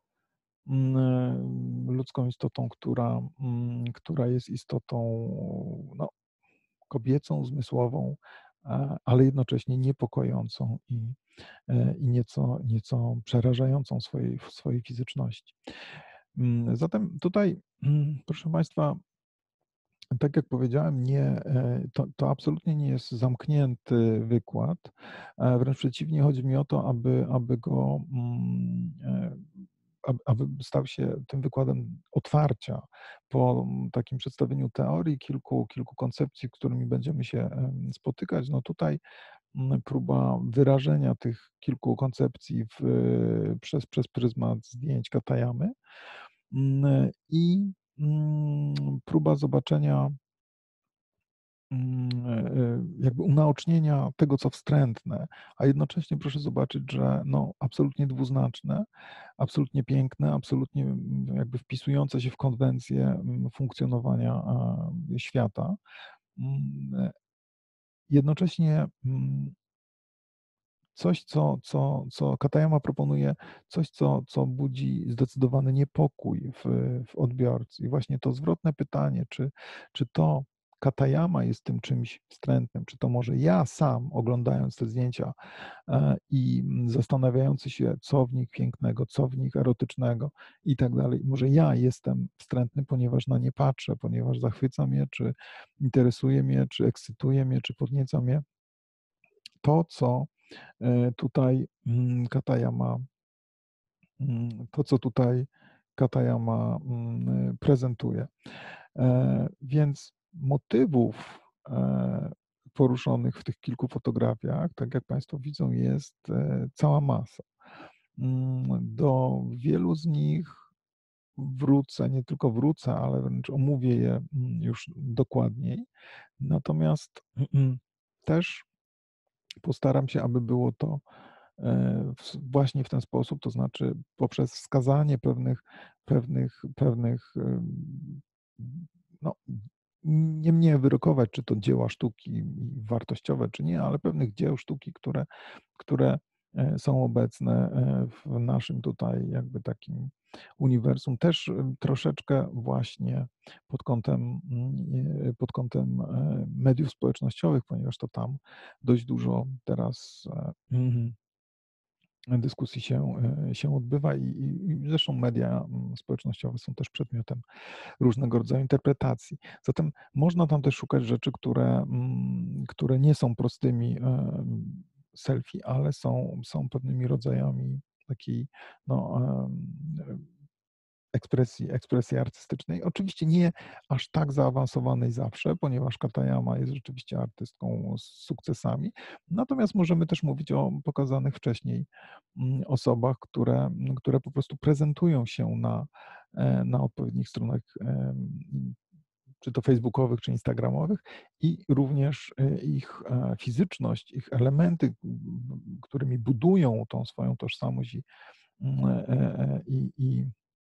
mm, ludzką istotą, która, mm, która jest istotą, no, kobiecą, zmysłową, a ale jednocześnie niepokojącą i, e, i nieco nieco przerażającą w swojej w swojej fizyczności. Mm, zatem tutaj, mm, proszę państwa, tak jak powiedziałem, nie, e, to to absolutnie nie jest zamknięty wykład, e, wręcz przeciwnie, chodzi mi o to, aby aby go, mm, e, ab aby stał się tym wykładem otwarcia po mm, takim przedstawieniu teorii, kilku kilku koncepcji, z którymi będziemy się, em, spotykać. No tutaj, mm, próba wyrażenia tych kilku koncepcji w przez przez pryzmat zdjęć Katayamy, mm, i, mm, próba zobaczenia Mm, e, jakby unaocznienia tego, co wstrętne, a jednocześnie proszę zobaczyć, że no, absolutnie dwuznaczne, absolutnie piękne, absolutnie mm, jakby wpisujące się w konwencję mm, funkcjonowania a, świata. Mm, e, Jednocześnie mm, coś, co co co Katayama proponuje, coś, co co budzi zdecydowany niepokój w w odbiorcy. I właśnie to zwrotne pytanie, czy czy to Katayama jest tym czymś wstrętnym, czy to może ja sam, oglądając te zdjęcia, e, i mm, zastanawiający się, co w nich pięknego, co w nich erotycznego i tak dalej. Może ja jestem wstrętny, ponieważ na nie patrzę, ponieważ zachwyca mnie, czy interesuje mnie, czy ekscytuje mnie, czy podnieca mnie to, co E, tutaj, mm, Katayama mm, to, co tutaj Katayama, mm, prezentuje. E, więc motywów, e, poruszonych w tych kilku fotografiach, tak jak państwo widzą, jest, e, cała masa. Mm, do wielu z nich wrócę, nie tylko wrócę, ale wręcz omówię je, mm, już dokładniej. Natomiast też postaram się, aby było to, e, w właśnie w ten sposób, to znaczy poprzez wskazanie pewnych pewnych pewnych, ym, no, nie mnie wyrokować, czy to dzieła sztuki wartościowe, czy nie, ale pewnych dzieł sztuki, które które, e, są obecne, e, w naszym tutaj jakby takim uniwersum. Też, ym, troszeczkę właśnie pod kątem, mm, e, pod kątem, e, mediów społecznościowych, ponieważ to tam dość dużo teraz, e, mhm, dyskusji się, e, się odbywa i i i zresztą media, mm, społecznościowe są też przedmiotem różnego rodzaju interpretacji. Zatem można tam też szukać rzeczy, które, mm, które nie są prostymi, em, selfie, ale są są pewnymi rodzajami takiej, no, em, ekspresji ekspresji artystycznej. Oczywiście nie aż tak zaawansowanej zawsze, ponieważ Katayama jest rzeczywiście artystką z sukcesami. Natomiast możemy też mówić o pokazanych wcześniej, mm, osobach, które, mm, które po prostu prezentują się na, e, na odpowiednich stronach, em, czy to facebookowych, czy instagramowych i również, e, ich, e, fizyczność, ich elementy, m, którymi budują tą swoją tożsamość i, mm, e, e, i i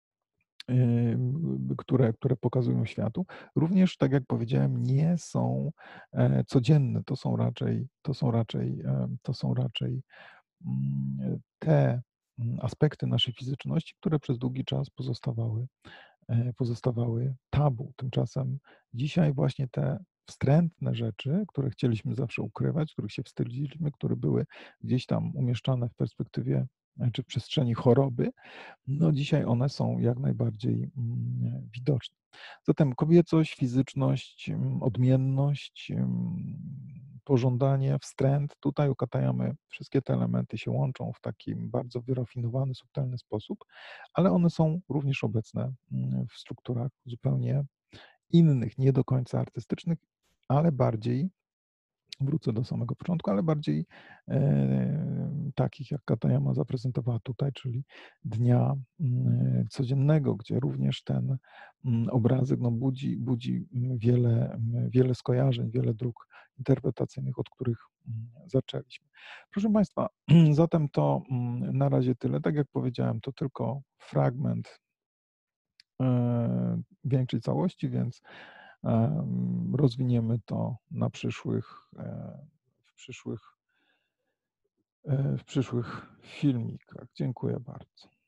Ym, które które pokazują światu. Również, tak jak powiedziałem, nie są, e, codzienne. To są raczej to są raczej, em, to są raczej, mm, te, mm, aspekty naszej fizyczności, które przez długi czas pozostawały, e, pozostawały tabu. Tymczasem dzisiaj właśnie te wstrętne rzeczy, które chcieliśmy zawsze ukrywać, których się wstydziliśmy, które były gdzieś tam umieszczane w perspektywie, e, czy w przestrzeni choroby, no dzisiaj one są jak najbardziej, mm, widoczne. Zatem kobiecość, fizyczność, mm, odmienność, mm, pożądanie, wstręt. Tutaj u Katayamy wszystkie te elementy się łączą w takim bardzo wyrafinowany, subtelny sposób, ale one są również obecne, mm, w strukturach zupełnie innych, nie do końca artystycznych, ale bardziej, wrócę do samego początku, ale bardziej, e, takich jak Katayama zaprezentowała tutaj, czyli dnia, mm, codziennego, gdzie również ten, mm, obrazek, no, budzi budzi, mm, wiele, mm, wiele skojarzeń, wiele dróg interpretacyjnych, od których, mm, zaczęliśmy. Proszę państwa, zatem to, mm, na razie tyle. Tak jak powiedziałem, to tylko fragment, e, większej całości, więc em, rozwiniemy to na przyszłych, e, w przyszłych e, w przyszłych filmikach. Dziękuję bardzo.